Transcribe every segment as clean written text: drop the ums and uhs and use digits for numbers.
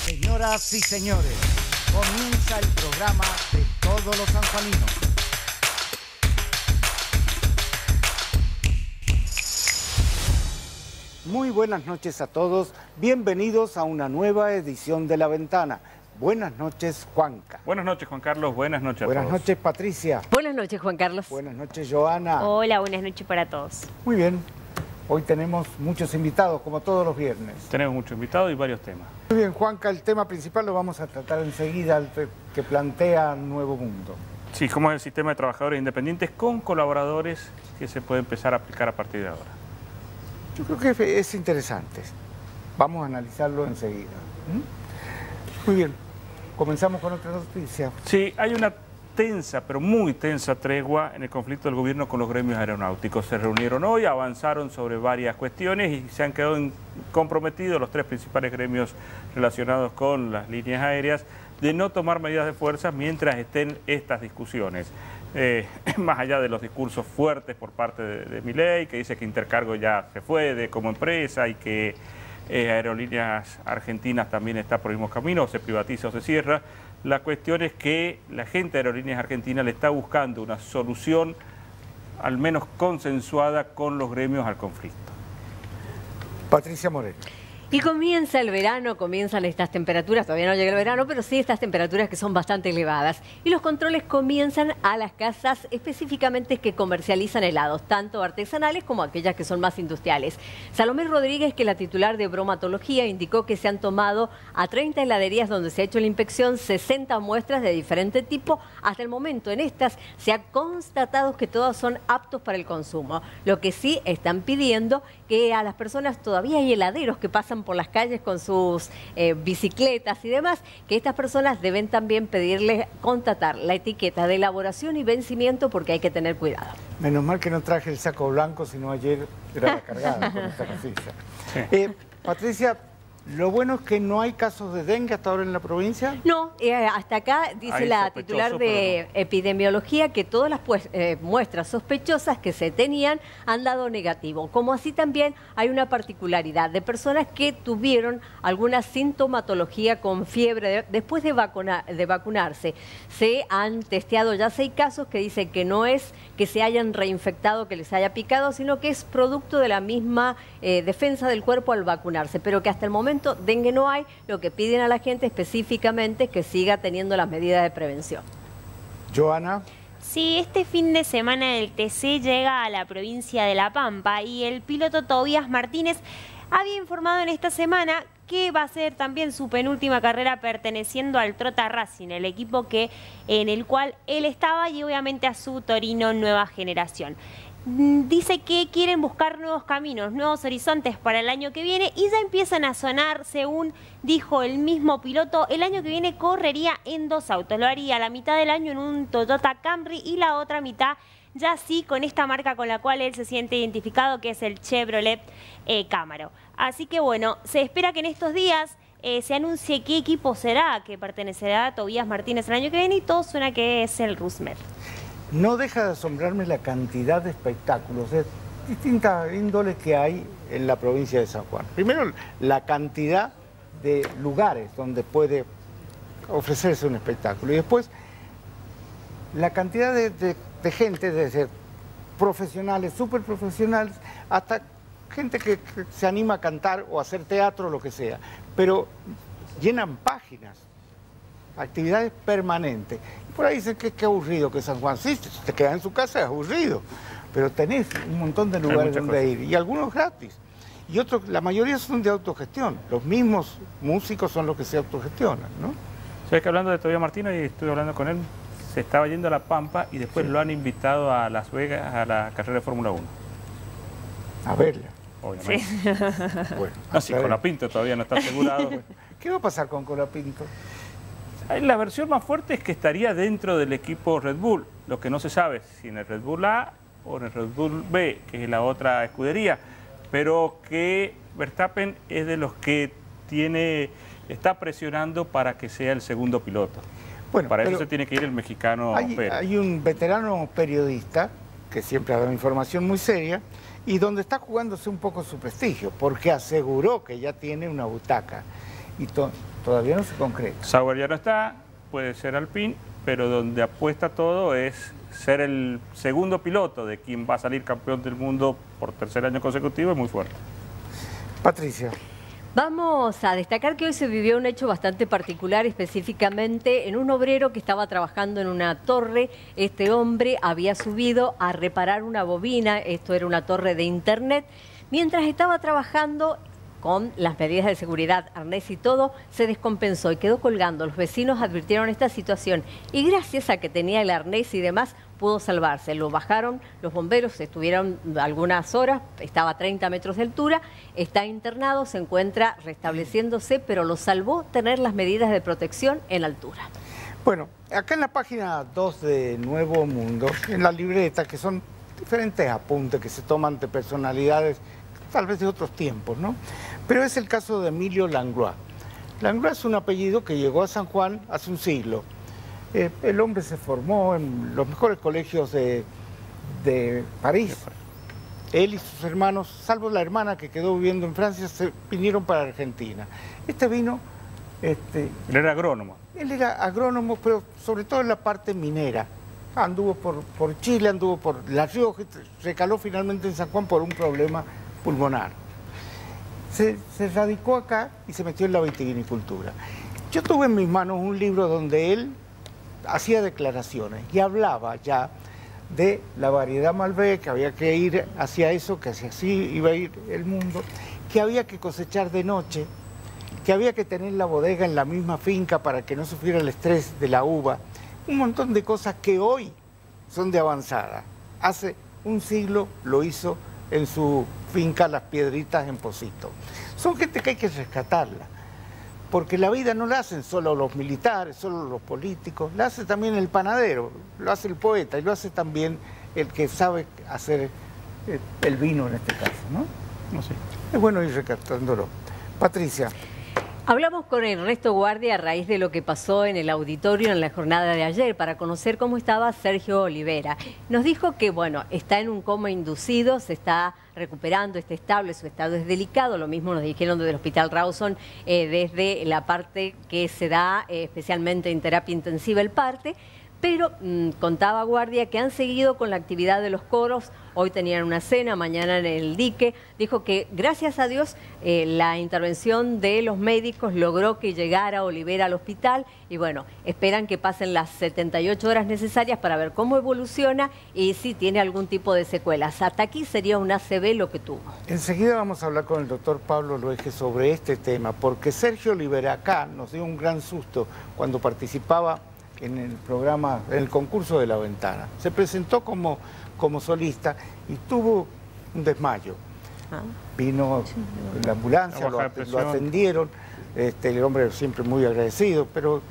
Señoras y señores, comienza el programa de todos los sanjuaninos. Muy buenas noches a todos, bienvenidos a una nueva edición de La Ventana. Buenas noches, Juanca. Buenas noches, Juan Carlos, buenas noches a todos. Buenas noches, Patricia. Buenas noches, Juan Carlos. Buenas noches, Joana. Hola, buenas noches para todos. Muy bien, hoy tenemos muchos invitados, como todos los viernes. Tenemos muchos invitados y varios temas. Muy bien, Juanca, el tema principal lo vamos a tratar enseguida, el que plantea Nuevo Mundo. Sí, cómo es el sistema de trabajadores independientes con colaboradores que se puede empezar a aplicar a partir de ahora. Yo creo que es interesante. Vamos a analizarlo enseguida. Muy bien, comenzamos con otra noticia. Sí, hay una tensa, pero muy tensa tregua en el conflicto del gobierno con los gremios aeronáuticos. Se reunieron hoy, avanzaron sobre varias cuestiones y se han quedado comprometidos los tres principales gremios relacionados con las líneas aéreas de no tomar medidas de fuerza mientras estén estas discusiones. Más allá de los discursos fuertes por parte de Milei, que dice que Intercargo ya se fue como empresa y que Aerolíneas Argentinas también está por el mismo camino, o se privatiza o se cierra. La cuestión es que la gente de Aerolíneas Argentinas le está buscando una solución al menos consensuada con los gremios al conflicto. Patricia Moreno. Y comienza el verano, comienzan estas temperaturas, todavía no llega el verano, pero sí estas temperaturas que son bastante elevadas. Y los controles comienzan a las casas específicamente que comercializan helados, tanto artesanales como aquellas que son más industriales. Salomé Rodríguez, que es la titular de bromatología, indicó que se han tomado a 30 heladerías donde se ha hecho la inspección 60 muestras de diferente tipo. Hasta el momento en estas se ha constatado que todas son aptos para el consumo. Lo que sí están pidiendo que a las personas, todavía hay heladeros que pasan por las calles con sus bicicletas y demás, que estas personas deben también pedirles constatar la etiqueta de elaboración y vencimiento porque hay que tener cuidado. Menos mal que no traje el saco blanco, sino ayer era la cargada con esta casilla. Sí. Patricia, lo bueno es que no hay casos de dengue hasta ahora en la provincia. No, hasta acá dice Hay la titular de epidemiología que todas las muestras sospechosas que se tenían han dado negativo. Como así también hay una particularidad de personas que tuvieron alguna sintomatología con fiebre después de vacunarse. Se han testeado ya 6 casos que dicen que no es que se hayan reinfectado, que les haya picado, sino que es producto de la misma defensa del cuerpo al vacunarse, pero que hasta el momento dengue no hay. Lo que piden a la gente específicamente es que siga teniendo las medidas de prevención. Joana. Sí, este fin de semana el TC llega a la provincia de La Pampa y el piloto Tobías Martínez había informado en esta semana que va a ser también su penúltima carrera perteneciendo al Trota Racing, el equipo en el cual él estaba, y obviamente a su Torino Nueva Generación. Dice que quieren buscar nuevos caminos, nuevos horizontes para el año que viene y ya empiezan a sonar, según dijo el mismo piloto, el año que viene correría en 2 autos. Lo haría la mitad del año en un Toyota Camry y la otra mitad ya sí con esta marca con la cual él se siente identificado, que es el Chevrolet Camaro. Así que bueno, se espera que en estos días se anuncie qué equipo será que pertenecerá a Tobías Martínez el año que viene, y todo suena que es el Rusmer. No deja de asombrarme la cantidad de espectáculos de distintas índoles que hay en la provincia de San Juan. Primero, la cantidad de lugares donde puede ofrecerse un espectáculo. Y después, la cantidad de gente, desde profesionales, súper profesionales, hasta gente que se anima a cantar o a hacer teatro, lo que sea. Pero llenan páginas. Actividades permanentes. Por ahí dicen que aburrido que San Juan. Sí, si te quedas en su casa es aburrido, pero tenés un montón de lugares donde ir, y algunos gratis. Y otros, la mayoría son de autogestión. Los mismos músicos son los que se autogestionan, ¿no? Sabes que hablando de Tobías Martínez, y estuve hablando con él, se estaba yendo a La Pampa y después lo han invitado a Las Vegas a la carrera de Fórmula 1. A verla. Obviamente. Sí. Bueno, Así, Colapinto todavía no está asegurado. ¿Qué va a pasar con Colapinto? La versión más fuerte es que estaría dentro del equipo Red Bull. Lo que no se sabe si en el Red Bull A o en el Red Bull B, que es la otra escudería. Pero que Verstappen es de los que está presionando para que sea el segundo piloto. Bueno, para eso se tiene que ir el mexicano Pérez. Hay un veterano periodista que siempre ha dado información muy seria y donde está jugándose un poco su prestigio, porque aseguró que ya tiene una butaca. y todavía no se concreta. Sauber ya no está, puede ser Alpine, pero donde apuesta todo es ser el segundo piloto de quien va a salir campeón del mundo por tercer año consecutivo, es muy fuerte. Patricia. Vamos a destacar que hoy se vivió un hecho bastante particular, específicamente en un obrero que estaba trabajando en una torre. Este hombre había subido a reparar una bobina, esto era una torre de internet. Mientras estaba trabajando con las medidas de seguridad, arnés y todo, se descompensó y quedó colgando. Los vecinos advirtieron esta situación y gracias a que tenía el arnés y demás, pudo salvarse. Lo bajaron los bomberos, estuvieron algunas horas, estaba a 30 metros de altura, está internado, se encuentra restableciéndose, pero lo salvó tener las medidas de protección en altura. Bueno, acá en la página 2 de Nuevo Mundo, en la libreta, que son diferentes apuntes que se toman de personalidades, tal vez de otros tiempos, ¿no? Pero es el caso de Emilio Langlois. Langlois es un apellido que llegó a San Juan hace un siglo. El hombre se formó en los mejores colegios de París. Él y sus hermanos, salvo la hermana que quedó viviendo en Francia, se vinieron para Argentina. Él era agrónomo. Él era agrónomo, pero sobre todo en la parte minera. Anduvo por Chile, anduvo por La Rioja, recaló finalmente en San Juan por un problema pulmonar. Se radicó acá y se metió en la vitivinicultura. Yo tuve en mis manos un libro donde él hacía declaraciones y hablaba ya de la variedad Malbec, que había que ir hacia eso, que hacia así iba a ir el mundo, que había que cosechar de noche, que había que tener la bodega en la misma finca para que no sufriera el estrés de la uva, un montón de cosas que hoy son de avanzada. Hace un siglo lo hizo en su finca Las Piedritas en Pocito. Son gente que hay que rescatarla, porque la vida no la hacen solo los militares, solo los políticos, la hace también el panadero, lo hace el poeta y lo hace también el que sabe hacer el vino en este caso, ¿no? No sé. Es bueno ir rescatándolo. Patricia. Hablamos con Ernesto Guardia a raíz de lo que pasó en el auditorio en la jornada de ayer para conocer cómo estaba Sergio Olivera. Nos dijo que, bueno, está en un coma inducido, se está recuperando, está estable, su estado es delicado. Lo mismo nos dijeron desde el Hospital Rawson, desde la parte que se da especialmente en terapia intensiva, el parte. Pero contaba Guardia que han seguido con la actividad de los coros, hoy tenían una cena, mañana en el dique. Dijo que gracias a Dios la intervención de los médicos logró que llegara Olivera al hospital y bueno, esperan que pasen las 78 horas necesarias para ver cómo evoluciona y si tiene algún tipo de secuelas. Hasta aquí sería un ACV lo que tuvo. Enseguida vamos a hablar con el doctor Pablo Loeje sobre este tema, porque Sergio Olivera acá nos dio un gran susto cuando participaba en el programa, en el concurso de La Ventana. Se presentó como solista y tuvo un desmayo. Vino la ambulancia, lo atendieron, el hombre siempre muy agradecido, pero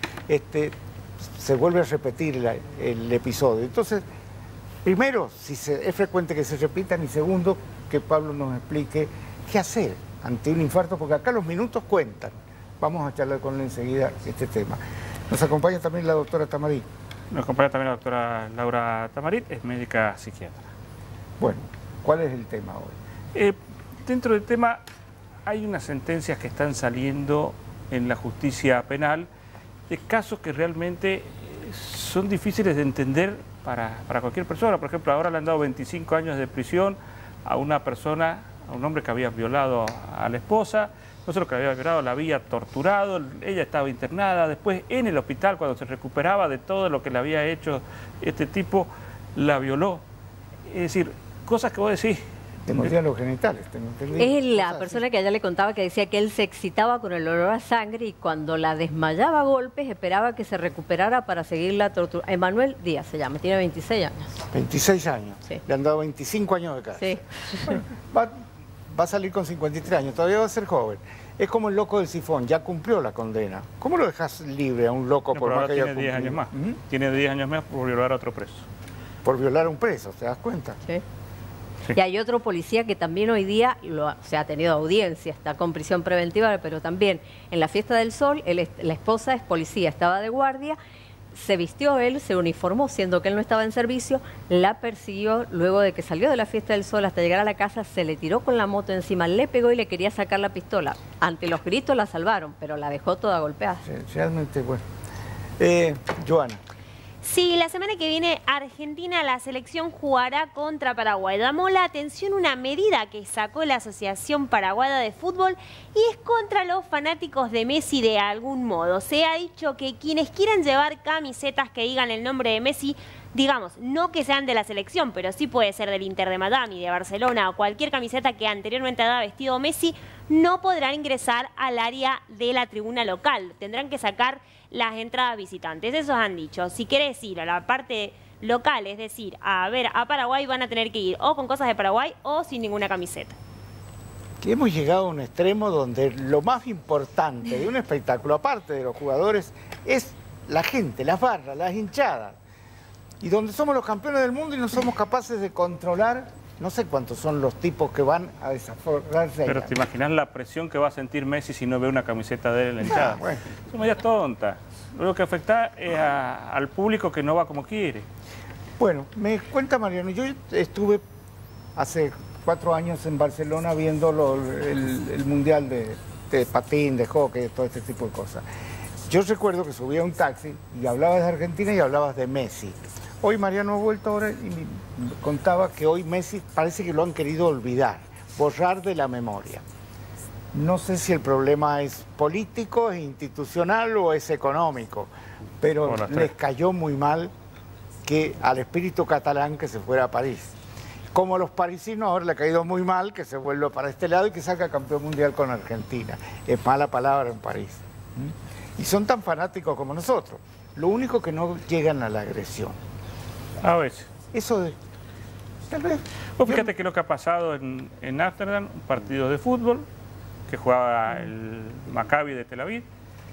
se vuelve a repetir el episodio. Entonces, primero, si es frecuente que se repitan, y segundo, que Pablo nos explique qué hacer ante un infarto, porque acá los minutos cuentan. Vamos a charlar con él enseguida este tema. Nos acompaña también la doctora Tamarit. Nos acompaña también la doctora Laura Tamarit, es médica psiquiatra. Bueno, ¿cuál es el tema hoy? Dentro del tema hay unas sentencias que están saliendo en la justicia penal de casos que realmente son difíciles de entender para cualquier persona. Por ejemplo, ahora le han dado 25 años de prisión a una persona, a un hombre que había violado a la esposa. No solo que la había violado, la había torturado, ella estaba internada, después en el hospital cuando se recuperaba de todo lo que le había hecho este tipo, la violó. Es decir, cosas que vos decís... Te mordían los genitales, tengo entendido. Es la persona que allá le contaba que decía que él se excitaba con el olor a sangre y cuando la desmayaba a golpes esperaba que se recuperara para seguir la tortura. Emanuel Díaz se llama, tiene 26 años. 26 años, sí. Le han dado 25 años de cárcel. Sí. Bueno, va a salir con 53 años, todavía va a ser joven. Es como el loco del sifón, ya cumplió la condena. ¿Cómo lo dejas libre a un loco por más que haya cumplido? Tiene 10 años más. Tiene 10 años más por violar a otro preso. Por violar a un preso, ¿te das cuenta? Sí. Sí. Y hay otro policía que también hoy día se ha tenido audiencia, está con prisión preventiva, pero también en la Fiesta del Sol, la esposa es policía, estaba de guardia, se vistió él, se uniformó, siendo que él no estaba en servicio, la persiguió luego de que salió de la Fiesta del Sol hasta llegar a la casa, se le tiró con la moto encima, le pegó y le quería sacar la pistola. Ante los gritos la salvaron, pero la dejó toda golpeada. Sí, realmente, bueno. Joana. Sí, la semana que viene Argentina, la selección jugará contra Paraguay. Llamó la atención una medida que sacó la Asociación Paraguaya de Fútbol y es contra los fanáticos de Messi de algún modo. Se ha dicho que quienes quieran llevar camisetas que digan el nombre de Messi, digamos, no que sean de la selección, pero sí puede ser del Inter de Miami, de Barcelona o cualquier camiseta que anteriormente haya vestido Messi, no podrán ingresar al área de la tribuna local. Tendrán que sacar las entradas visitantes. Eso han dicho. Si querés ir a la parte local, es decir, a ver a Paraguay, van a tener que ir o con cosas de Paraguay o sin ninguna camiseta. Que hemos llegado a un extremo donde lo más importante de un espectáculo, aparte de los jugadores, es la gente, las barras, las hinchadas. Y donde somos los campeones del mundo y no somos capaces de controlar, no sé cuántos son los tipos que van a desaforarse. Pero te imaginas la presión que va a sentir Messi si no ve una camiseta de él en la hinchada. Bueno. Son medias tontas. Lo que afecta es al público que no va como quiere. Bueno, me cuenta Mariano, yo estuve hace 4 años en Barcelona viendo el Mundial de patín, de hockey, de todo este tipo de cosas. Yo recuerdo que subía a un taxi y hablabas de Argentina y hablabas de Messi. Hoy Mariano ha vuelto ahora y me contaba que hoy Messi parece que lo han querido olvidar, borrar de la memoria. No sé si el problema es político, es institucional o es económico, pero les cayó muy mal que al espíritu catalán que se fuera a París. Como a los parisinos ahora le ha caído muy mal que se vuelva para este lado y que salga campeón mundial con Argentina. Es mala palabra en París. Y son tan fanáticos como nosotros. Lo único que no llegan a la agresión. A veces. Eso de... Tal vez... Pues fíjate que lo que ha pasado en Ámsterdam, un partido de fútbol que jugaba el Maccabi de Tel Aviv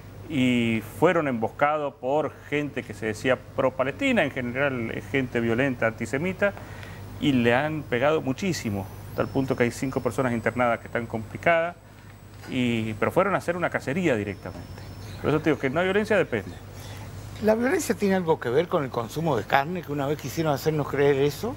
y fueron emboscados por gente que se decía pro-Palestina, en general gente violenta, antisemita, y le han pegado muchísimo, hasta el punto que hay 5 personas internadas que están complicadas, pero fueron a hacer una cacería directamente. Por eso te digo que no hay violencia, depende. ¿La violencia tiene algo que ver con el consumo de carne, que una vez quisieron hacernos creer eso?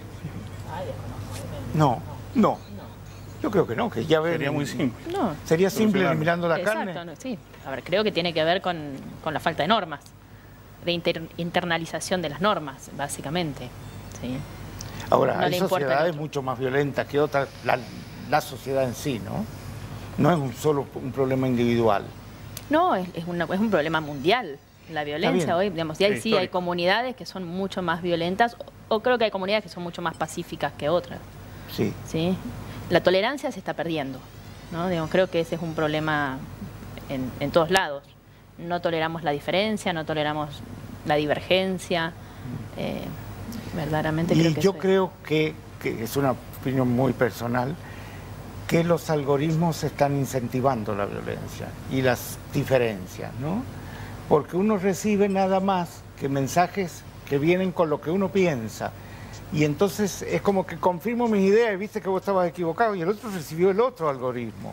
No. Yo creo que no, que ya sería muy simple. No. Sería simple eliminando la carne. Exacto, sí. A ver, creo que tiene que ver con la falta de normas, de internalización de las normas, básicamente. ¿Sí? Ahora, no hay sociedades mucho más violentas que otras, la sociedad en sí, ¿no? No es solo un problema individual. No, es un problema mundial. La violencia hoy, digamos, sí hay comunidades que son mucho más violentas, o creo que hay comunidades que son mucho más pacíficas que otras. Sí. ¿Sí? La tolerancia se está perdiendo, ¿no? Digamos, creo que ese es un problema en todos lados. No toleramos la diferencia, no toleramos la divergencia. Verdaderamente creo que yo creo que es una opinión muy personal, que los algoritmos están incentivando la violencia y las diferencias, ¿no? Porque uno recibe nada más que mensajes que vienen con lo que uno piensa. Y entonces es como que confirmo mis ideas y viste que vos estabas equivocado y el otro recibió el otro algoritmo.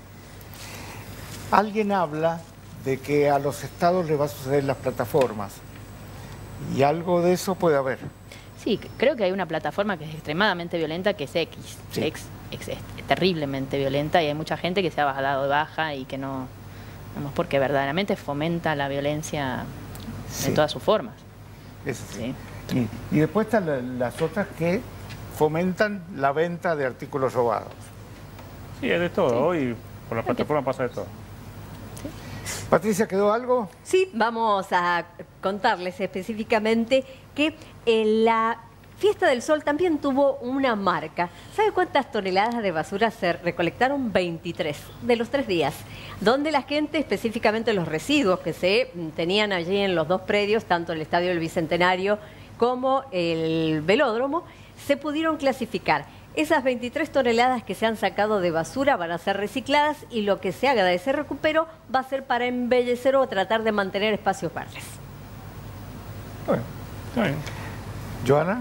Alguien habla de que a los estados les va a suceder las plataformas y algo de eso puede haber. Sí, creo que hay una plataforma que es extremadamente violenta, que es X. Sí. X es terriblemente violenta y hay mucha gente que se ha dado de baja y que no... porque verdaderamente fomenta la violencia en todas sus formas. Eso sí. Sí. Y después están las otras que fomentan la venta de artículos robados. Sí, es de todo. Sí. Hoy por la plataforma pasa de todo. Sí. Patricia, ¿quedó algo? Sí, vamos a contarles específicamente que la Fiesta del Sol también tuvo una marca. ¿Sabe cuántas toneladas de basura se recolectaron? 23 de los 3 días, donde la gente, específicamente los residuos que se tenían allí en los 2 predios, tanto el Estadio del Bicentenario como el Velódromo, se pudieron clasificar. Esas 23 toneladas que se han sacado de basura van a ser recicladas y lo que se haga de ese recupero va a ser para embellecer o tratar de mantener espacios verdes. Bueno, está bien. ¿Joana?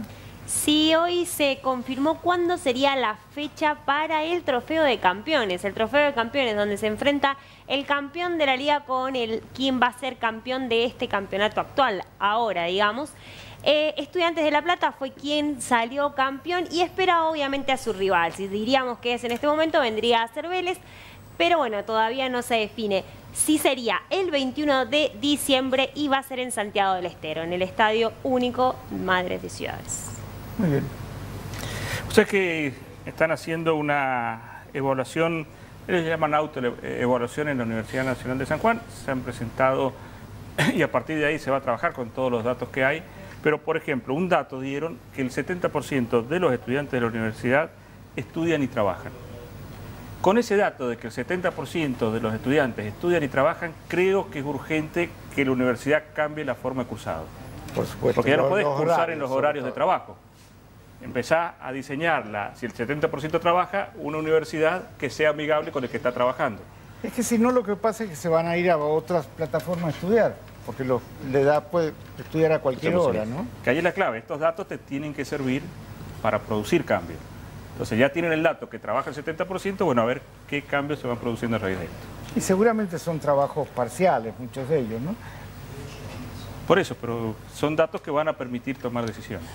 Sí, hoy se confirmó cuándo sería la fecha para el Trofeo de Campeones. El Trofeo de Campeones, donde se enfrenta el campeón de la liga con quien va a ser campeón de este campeonato actual, ahora, digamos. Estudiantes de La Plata fue quien salió campeón y espera obviamente a su rival. Si diríamos que es en este momento, vendría a ser Vélez, pero bueno, todavía no se define. Sí sería el 21 de diciembre y va a ser en Santiago del Estero, en el Estadio Único Madres de Ciudades. Muy bien. Ustedes que están haciendo una evaluación, ellos llaman autoevaluación en la Universidad Nacional de San Juan, se han presentado y a partir de ahí se va a trabajar con todos los datos que hay, pero por ejemplo, un dato dieron que el 70% de los estudiantes de la universidad estudian y trabajan. Con ese dato de que el 70% de los estudiantes estudian y trabajan, creo que es urgente que la universidad cambie la forma de cursado. Por supuesto. Porque ya no podés cursar en los horarios de trabajo. Empezá a diseñarla, si el 70% trabaja, una universidad que sea amigable con el que está trabajando. Es que si no, lo que pasa es que se van a ir a otras plataformas a estudiar, porque la edad puede estudiar a cualquier hora, ¿no? Que ahí es la clave, estos datos te tienen que servir para producir cambios. Entonces ya tienen el dato que trabaja el 70%, bueno, a ver qué cambios se van produciendo a raíz de esto. Y seguramente son trabajos parciales, muchos de ellos, ¿no? Por eso, pero son datos que van a permitir tomar decisiones.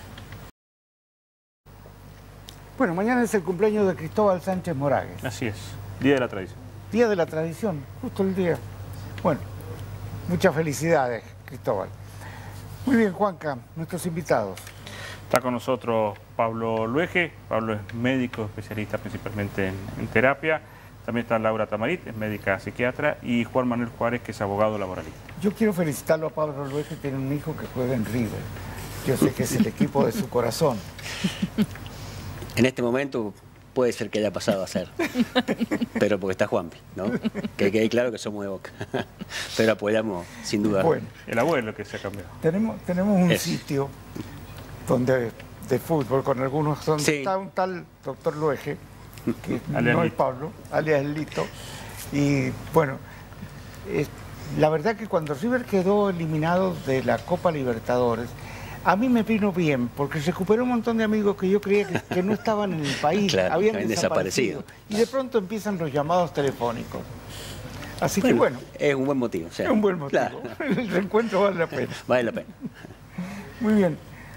Bueno, mañana es el cumpleaños de Cristóbal Sánchez Moragues. Así es, Día de la Tradición. Día de la Tradición, justo el día. Bueno, muchas felicidades, Cristóbal. Muy bien, Juanca, nuestros invitados. Está con nosotros Pablo Luege. Pablo es médico, especialista principalmente en terapia. También está Laura Tamarit, es médica psiquiatra, y Juan Manuel Juárez, que es abogado laboralista. Yo quiero felicitarlo a Pablo Luege, que tiene un hijo que juega en River. Yo sé que es el equipo de su corazón. En este momento puede ser que haya pasado a ser, pero porque está Juanpi, ¿no? Que quede claro que somos de Boca, pero apoyamos sin duda. Bueno, El abuelo que se ha cambiado. tenemos un sitio donde de fútbol con algunos, donde Sí. está un tal doctor Luege, que Alias no es Lito. Pablo, alias Lito, y bueno, la verdad que cuando River quedó eliminado de la Copa Libertadores, a mí me vino bien, porque recuperé un montón de amigos que yo creía que no estaban en el país, Claro, habían habían desaparecido. Y de pronto empiezan los llamados telefónicos. Así que bueno, Es un buen motivo. O sea, es un buen motivo. claro, El reencuentro vale la pena. vale la pena. Muy bien.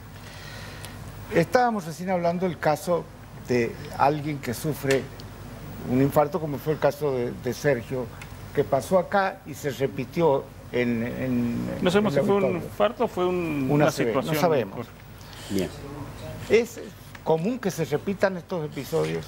Estábamos recién hablando del caso de alguien que sufre un infarto, como fue el caso de Sergio, que pasó acá y se repitió No sabemos si en la fue un Victoria. infarto o fue Una una CB, situación. no sabemos. Bien. ¿Es común que se repitan estos episodios?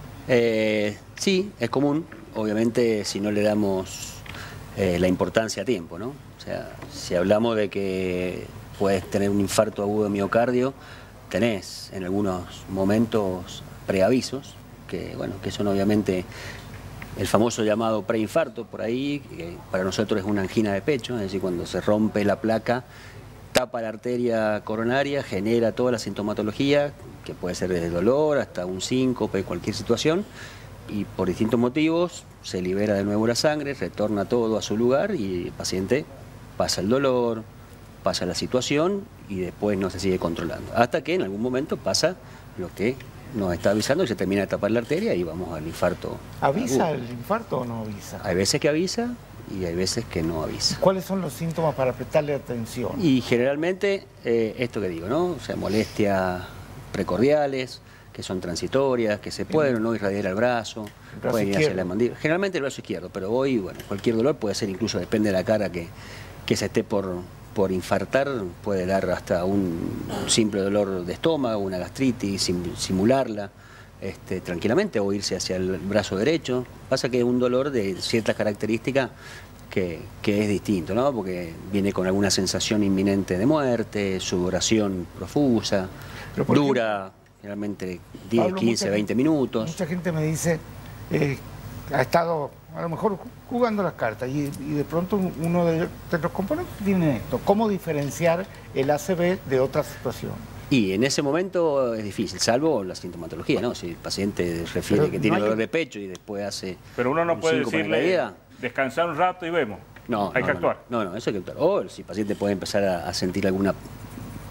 Sí, es común. Obviamente, si no le damos la importancia a tiempo, ¿no? O sea, si hablamos de que puedes tener un infarto agudo de miocardio, tenés en algunos momentos preavisos, que, bueno, que son obviamente el famoso llamado preinfarto, por ahí, que para nosotros es una angina de pecho, es decir, cuando se rompe la placa, tapa la arteria coronaria, genera toda la sintomatología, que puede ser desde dolor hasta un síncope, cualquier situación, y por distintos motivos se libera de nuevo la sangre, retorna todo a su lugar y el paciente pasa el dolor, pasa la situación y después no se sigue controlando. Hasta que en algún momento pasa lo que nos está avisando y se termina de tapar la arteria y vamos al infarto. ¿Avisa agudo. el infarto o no avisa? Hay veces que avisa y hay veces que no avisa. ¿Cuáles son los síntomas para prestarle atención? Y generalmente, esto que digo, ¿no? O sea, molestias precordiales, que son transitorias, que se pueden o no irradiar al brazo, brazo pueden ir hacia izquierdo. la mandíbula. Generalmente el brazo izquierdo, pero hoy, bueno, cualquier dolor puede ser, incluso depende de la cara que se esté por infartar, puede dar hasta un simple dolor de estómago, una gastritis, simularla tranquilamente o irse hacia el brazo derecho. Pasa que es un dolor de ciertas características que es distinto, ¿no? Porque viene con alguna sensación inminente de muerte, sudoración profusa, Pero, por dura, generalmente 10, Pablo, 15, 20 minutos. Mucha gente me dice, ha estado a lo mejor jugando las cartas y de pronto uno de los componentes tiene esto. ¿Cómo diferenciar el ACV de otra situación? Y en ese momento es difícil, salvo la sintomatología, ¿no? Si el paciente refiere Pero que no tiene hay dolor que- de pecho y después hace Pero uno no un puede síncope en la decirle, vida, descansar un rato y vemos. no, Hay no, que no, actuar. No, eso hay que actuar. O si el paciente puede empezar a sentir alguna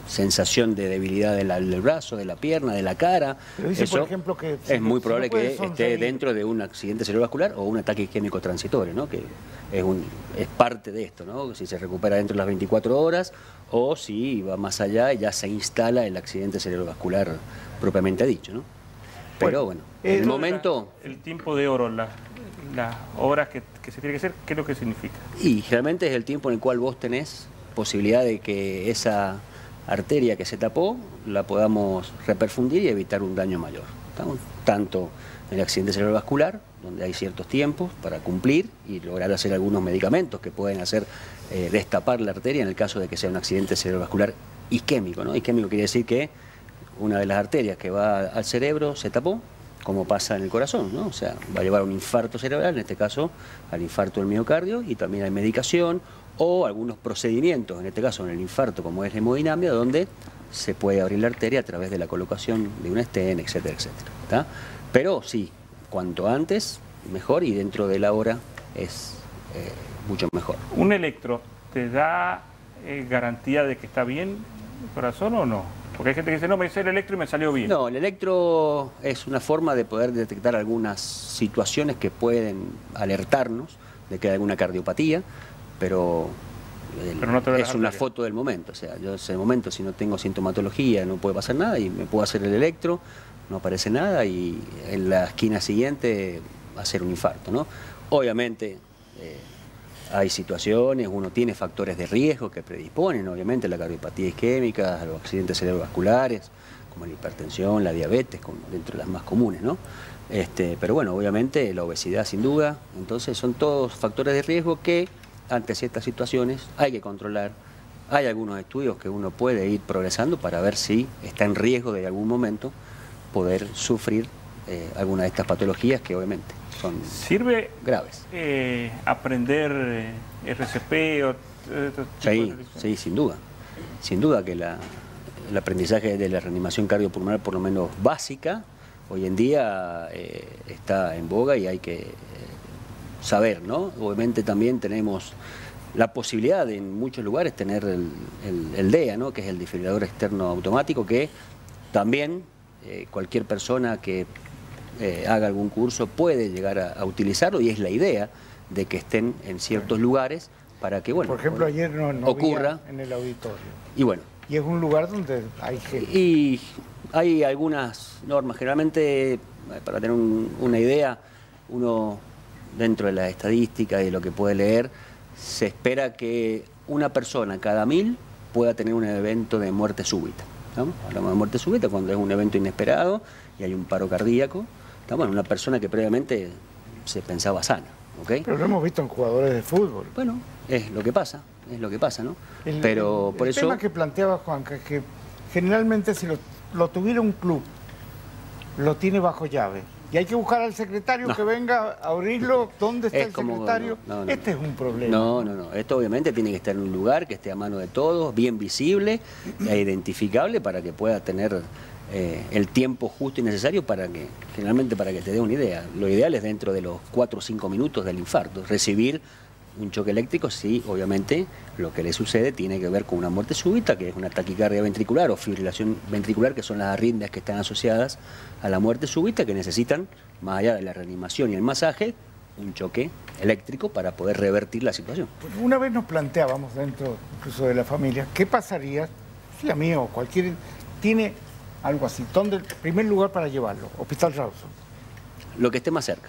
sensación de debilidad del brazo, de la pierna, de la cara. Pero dice, eso por ejemplo, que es muy probable que esté sonreír dentro de un accidente cerebrovascular o un ataque isquémico transitorio, ¿no? Que es parte de esto, ¿no? Si se recupera dentro de las 24 horas o si va más allá y ya se instala el accidente cerebrovascular propiamente dicho, ¿no? Pero bueno, en el momento... El tiempo de oro, las horas que se tiene que hacer, ¿qué es lo que significa? Y generalmente es el tiempo en el cual vos tenés posibilidad de que esa arteria que se tapó la podamos reperfundir y evitar un daño mayor. ¿Estamos? Tanto en el accidente cerebrovascular, donde hay ciertos tiempos para cumplir y lograr hacer algunos medicamentos que pueden hacer destapar la arteria en el caso de que sea un accidente cerebrovascular isquémico, ¿no? Isquémico quiere decir que una de las arterias que va al cerebro se tapó, como pasa en el corazón, ¿no? O sea, va a llevar a un infarto cerebral, en este caso al infarto del miocardio, y también hay medicación o algunos procedimientos, en este caso en el infarto, como es la hemodinamia, donde se puede abrir la arteria a través de la colocación de un stent, etcétera, etcétera. ¿Está? Pero sí, cuanto antes, mejor, y dentro de la hora es mucho mejor. ¿Un electro te da garantía de que está bien el corazón o no? Porque hay gente que dice, no, me hice el electro y me salió bien. No, el electro es una forma de poder detectar algunas situaciones que pueden alertarnos de que hay alguna cardiopatía, pero no te es una foto del momento. O sea, yo en ese momento, si no tengo sintomatología, no puede pasar nada y me puedo hacer el electro, no aparece nada y en la esquina siguiente hacer un infarto, ¿no? Obviamente hay situaciones, uno tiene factores de riesgo que predisponen, obviamente, la cardiopatía isquémica, los accidentes cerebrovasculares, como la hipertensión, la diabetes, como dentro de las más comunes, ¿no? Pero bueno, obviamente la obesidad sin duda, entonces son todos factores de riesgo que ante ciertas situaciones hay que controlar. Hay algunos estudios que uno puede ir progresando para ver si está en riesgo de algún momento poder sufrir alguna de estas patologías que obviamente son ¿Sirve graves. Aprender RCP o Sí, sin duda. Sin duda que el aprendizaje de la reanimación cardiopulmonar, por lo menos básica, hoy en día está en boga y hay que saber, ¿no? Obviamente también tenemos la posibilidad de en muchos lugares tener el DEA, ¿no? Que es el desfibrilador externo automático, que también cualquier persona que haga algún curso puede llegar a utilizarlo, y es la idea de que estén en ciertos lugares para que, bueno, por ejemplo, ayer no ocurra en el auditorio. Y bueno. Y es un lugar donde hay gente. Y hay algunas normas, generalmente, para tener una idea, uno dentro de la estadística y de lo que puede leer, se espera que una persona cada 1000 pueda tener un evento de muerte súbita. ¿Estamos? Hablamos de muerte súbita cuando es un evento inesperado y hay un paro cardíaco. Estamos en una persona que previamente se pensaba sana. ¿Okay? Pero lo hemos visto en jugadores de fútbol. Bueno, es lo que pasa, ¿no? Pero por eso... El tema que planteaba Juanca es que generalmente si lo tuviera un club, lo tiene bajo llave. Y hay que buscar al secretario que venga a abrirlo. ¿Dónde está el secretario? Este es un problema. No. Esto obviamente tiene que estar en un lugar que esté a mano de todos, bien visible e identificable para que pueda tener el tiempo justo y necesario para que te dé una idea. Lo ideal es dentro de los 4 o 5 minutos del infarto. Recibir un choque eléctrico, sí, obviamente lo que le sucede tiene que ver con una muerte súbita, que es una taquicardia ventricular o fibrilación ventricular, que son las arritmias que están asociadas a la muerte súbita, que necesitan, más allá de la reanimación y el masaje, un choque eléctrico para poder revertir la situación. Una vez nos planteábamos dentro incluso de la familia, ¿qué pasaría si a mí o cualquier tiene algo así? ¿Dónde el primer lugar para llevarlo? Hospital Rawson. Lo que esté más cerca.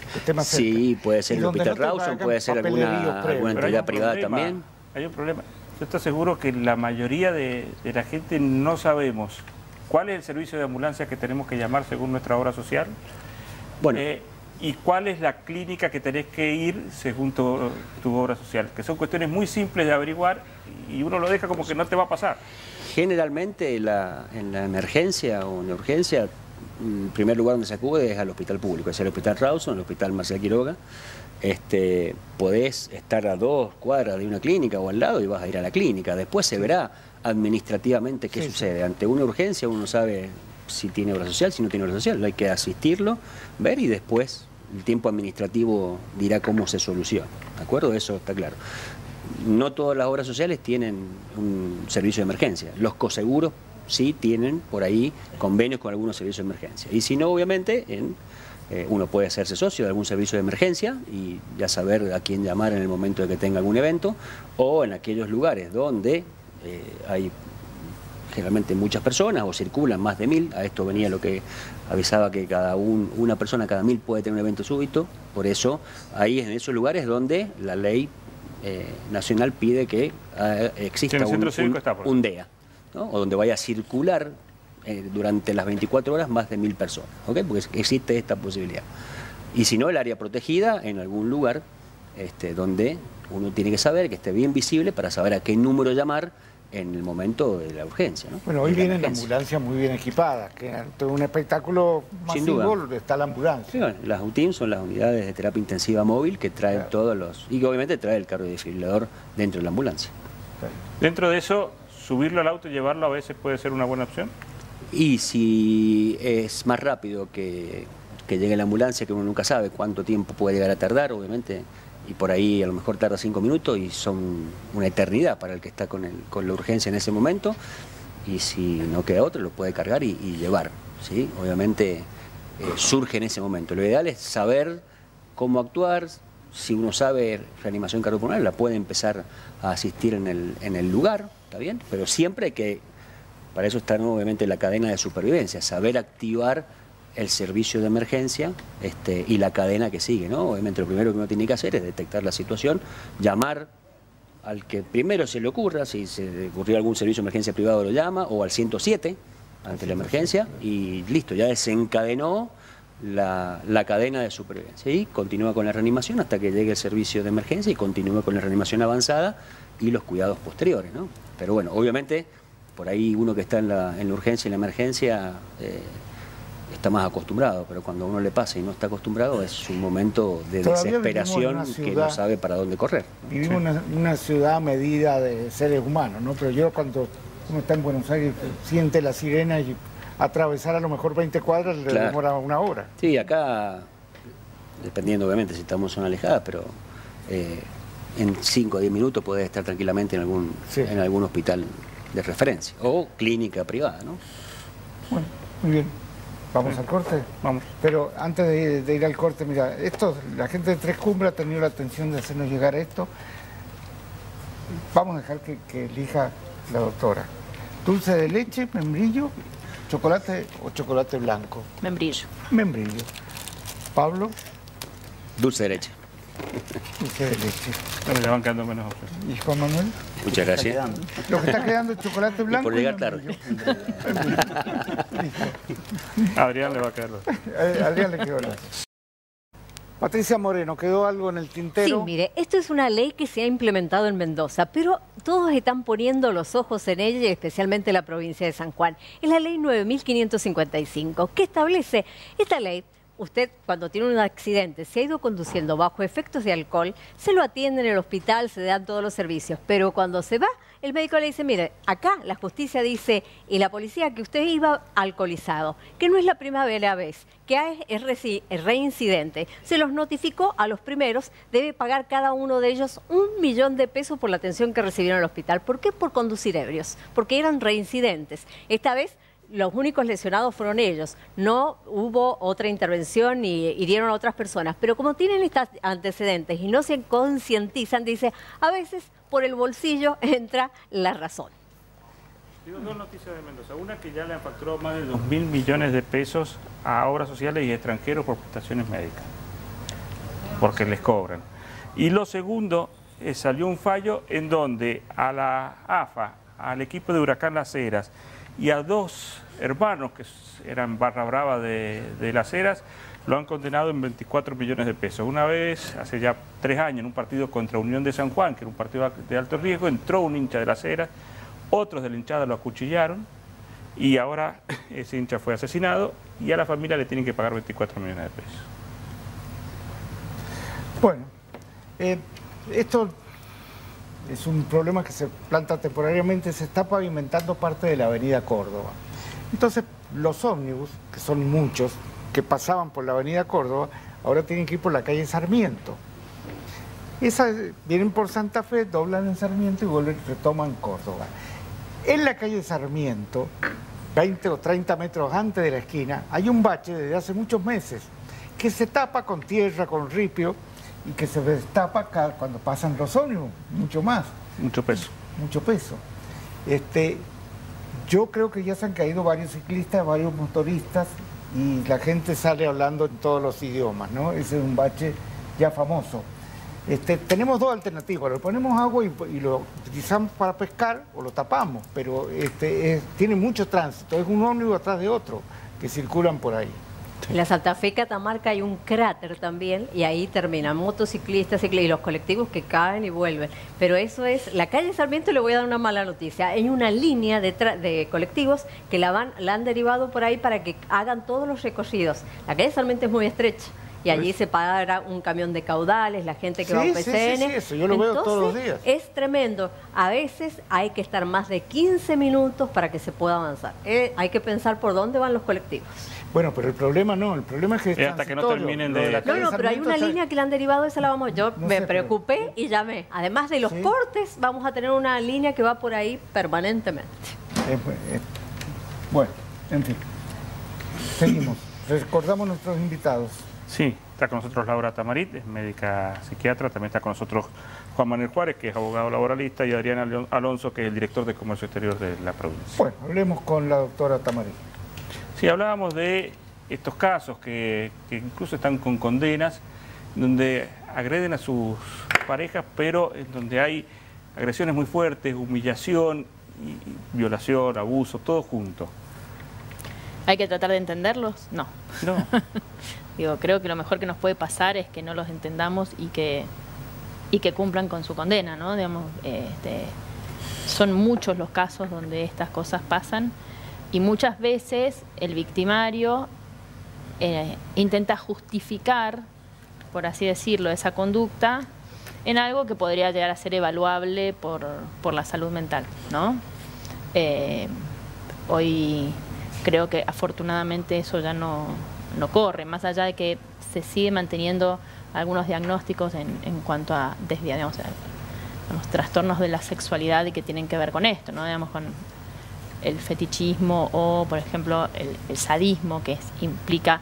Sí, puede ser el Hospital Rawson, puede ser alguna entidad privada también. Hay un problema. Yo estoy seguro que la mayoría de la gente no sabemos cuál es el servicio de ambulancia que tenemos que llamar según nuestra obra social. Bueno. Y cuál es la clínica que tenés que ir según tu obra social. Que son cuestiones muy simples de averiguar y uno lo deja como que no te va a pasar. Generalmente en la emergencia o en la urgencia, el primer lugar donde se acude es al hospital público, es el Hospital Rawson, el Hospital Marcial Quiroga. Podés estar a 2 cuadras de una clínica o al lado y vas a ir a la clínica. Después se verá administrativamente qué sucede. Ante una urgencia uno sabe si tiene obra social, si no tiene obra social. Hay que asistirlo, ver y después el tiempo administrativo dirá cómo se soluciona. ¿De acuerdo? Eso está claro. no todas las obras sociales tienen un servicio de emergencia. Los coseguros sí tienen por ahí convenios con algunos servicios de emergencia. Y si no, obviamente, uno puede hacerse socio de algún servicio de emergencia y ya saber a quién llamar en el momento de que tenga algún evento, o en aquellos lugares donde hay generalmente muchas personas o circulan más de 1000, a esto venía lo que avisaba que una persona cada 1000 puede tener un evento súbito, por eso ahí es en esos lugares donde la ley nacional pide que exista un DEA, ¿no? O donde vaya a circular durante las 24 horas más de 1000 personas, ¿okay? Porque existe esta posibilidad. Y si no, el área protegida en algún lugar donde uno tiene que saber que esté bien visible para saber a qué número llamar en el momento de la urgencia, ¿no? Bueno, hoy vienen ambulancias muy bien equipadas, que ante un espectáculo masivo está la ambulancia. Sí, bueno, las UTIM son las unidades de terapia intensiva móvil que traen todos los... y que obviamente trae el cardiodesfibrilador dentro de la ambulancia. Dentro de eso, subirlo al auto y llevarlo a veces puede ser una buena opción. Y si es más rápido que llegue la ambulancia, que uno nunca sabe cuánto tiempo puede llegar a tardar, obviamente, y por ahí a lo mejor tarda 5 minutos y son una eternidad para el que está con la urgencia en ese momento, y si no queda otro lo puede cargar y llevar, ¿sí? Obviamente surge en ese momento. Lo ideal es saber cómo actuar. Si uno sabe reanimación cardiopulmonar, la puede empezar a asistir en el lugar, ¿está bien? Pero siempre hay que, para eso está, ¿no?, obviamente la cadena de supervivencia, saber activar el servicio de emergencia y la cadena que sigue, ¿no? Obviamente lo primero que uno tiene que hacer es detectar la situación, llamar al que primero se le ocurra, si se le ocurrió algún servicio de emergencia privado lo llama, o al 107 ante la emergencia, y listo, ya desencadenó la cadena de supervivencia. Y continúa con la reanimación hasta que llegue el servicio de emergencia y continúa con la reanimación avanzada y los cuidados posteriores, ¿no? Pero bueno, obviamente, por ahí uno que está en la urgencia y la emergencia está más acostumbrado, pero cuando a uno le pasa y no está acostumbrado es un momento de desesperación que no sabe para dónde correr, ¿no? Vivimos en una ciudad medida de seres humanos, ¿no? Pero yo cuando uno está en Buenos Aires siente la sirena y atravesar a lo mejor 20 cuadras le demora una hora. Sí, acá, dependiendo obviamente si estamos en zona alejada, pero en 5 o 10 minutos podés estar tranquilamente en algún hospital de referencia o clínica privada, ¿no? Bueno, muy bien. ¿Vamos al corte? Vamos. Pero antes de ir al corte, mira, la gente de Tres Cumbres ha tenido la atención de hacernos llegar esto. Vamos a dejar que elija la doctora. Dulce de leche, membrillo, chocolate o chocolate blanco. Membrillo. Membrillo. Pablo. Dulce de leche. Dulce de leche. Bueno, le van quedando menos opciones. ¿Y Juan Manuel? Muchas gracias. Lo que está quedando es chocolate blanco. Y por llegar tarde. Adrián le va a quedar. Adrián le quedó la. Patricia Moreno, ¿quedó algo en el tintero? Sí, mire, esto es una ley que se ha implementado en Mendoza, pero todos están poniendo los ojos en ella, y especialmente la provincia de San Juan. Es la ley 9555, que establece esta ley. Usted, cuando tiene un accidente, se ha ido conduciendo bajo efectos de alcohol, se lo atiende en el hospital, se dan todos los servicios. Pero cuando se va, el médico le dice, mire, acá la justicia dice y la policía que usted iba alcoholizado, que no es la primera vez, que es reincidente. Se los notificó a los primeros, debe pagar cada uno de ellos 1 millón de pesos por la atención que recibieron en el hospital. ¿Por qué? Por conducir ebrios, porque eran reincidentes. Esta vez los únicos lesionados fueron ellos, no hubo otra intervención ni hirieron a otras personas, pero como tienen estos antecedentes y no se concientizan, dice, a veces por el bolsillo entra la razón. Digo, 2 noticias de Mendoza, una que ya le han facturado más de 2.000 millones de pesos a obras sociales y extranjeros por prestaciones médicas, porque les cobran. Y lo segundo, salió un fallo en donde a la AFA, al equipo de Huracán Las Heras, y a 2 hermanos que eran barra brava de Las Heras, lo han condenado en 24 millones de pesos. Una vez, hace ya 3 años, en un partido contra Unión de San Juan, que era un partido de alto riesgo, entró un hincha de Las Heras, otros de la hinchada lo acuchillaron, y ahora ese hincha fue asesinado, y a la familia le tienen que pagar 24 millones de pesos. Bueno, esto es un problema que se planta temporariamente, se está pavimentando parte de la avenida Córdoba. Entonces, los ómnibus, que son muchos, que pasaban por la avenida Córdoba, ahora tienen que ir por la calle Sarmiento. Esas vienen por Santa Fe, doblan en Sarmiento y vuelven, retoman Córdoba. En la calle Sarmiento, 20 o 30 metros antes de la esquina, hay un bache desde hace muchos meses que se tapa con tierra, con ripio, y que se destapa cuando pasan los ómnibus, mucho más. Mucho peso. Mucho peso. Yo creo que ya se han caído varios ciclistas, varios motoristas, y la gente sale hablando en todos los idiomas, ¿no? Ese es un bache ya famoso. Tenemos dos alternativas: le ponemos agua y lo utilizamos para pescar o lo tapamos, pero tiene mucho tránsito, es un ómnibus atrás de otro que circulan por ahí. En la Santa Fe Catamarca hay un cráter también y ahí terminan motociclistas y los colectivos que caen y vuelven. Pero eso es, la calle Sarmiento, le voy a dar una mala noticia. Hay una línea de colectivos que la han derivado por ahí para que hagan todos los recorridos. La calle Sarmiento es muy estrecha. Y allí se para un camión de caudales, la gente que va a un PCN. Sí, eso yo lo veo todos los días. Es tremendo. A veces hay que estar más de 15 minutos para que se pueda avanzar. Hay que pensar por dónde van los colectivos. Bueno, pero el problema no, el problema es que hasta que no terminen de... No, pero hay una línea que la han derivado, esa la vamos... Yo me preocupé y llamé. Además de los cortes, vamos a tener una línea que va por ahí permanentemente. Bueno, en fin. Seguimos. Recordamos nuestros invitados. Sí, está con nosotros Laura Tamarit, es médica psiquiatra, también está con nosotros Juan Manuel Juárez, que es abogado laboralista, y Adrián Alonso, que es el director de Comercio Exterior de la provincia. Bueno, hablemos con la doctora Tamarit. Sí, hablábamos de estos casos que incluso están con condenas, donde agreden a sus parejas, pero en donde hay agresiones muy fuertes, humillación, violación, abuso, todo junto. ¿Hay que tratar de entenderlos? No. No. Creo que lo mejor que nos puede pasar es que no los entendamos y que cumplan con su condena, ¿no? Son muchos los casos donde estas cosas pasan y muchas veces el victimario intenta justificar, por así decirlo, esa conducta en algo que podría llegar a ser evaluable por la salud mental, ¿no? Hoy creo que afortunadamente eso ya no corre, más allá de que se sigue manteniendo algunos diagnósticos en cuanto a trastornos de la sexualidad y que tienen que ver con esto, ¿no? Con el fetichismo o, por ejemplo, el sadismo, que implica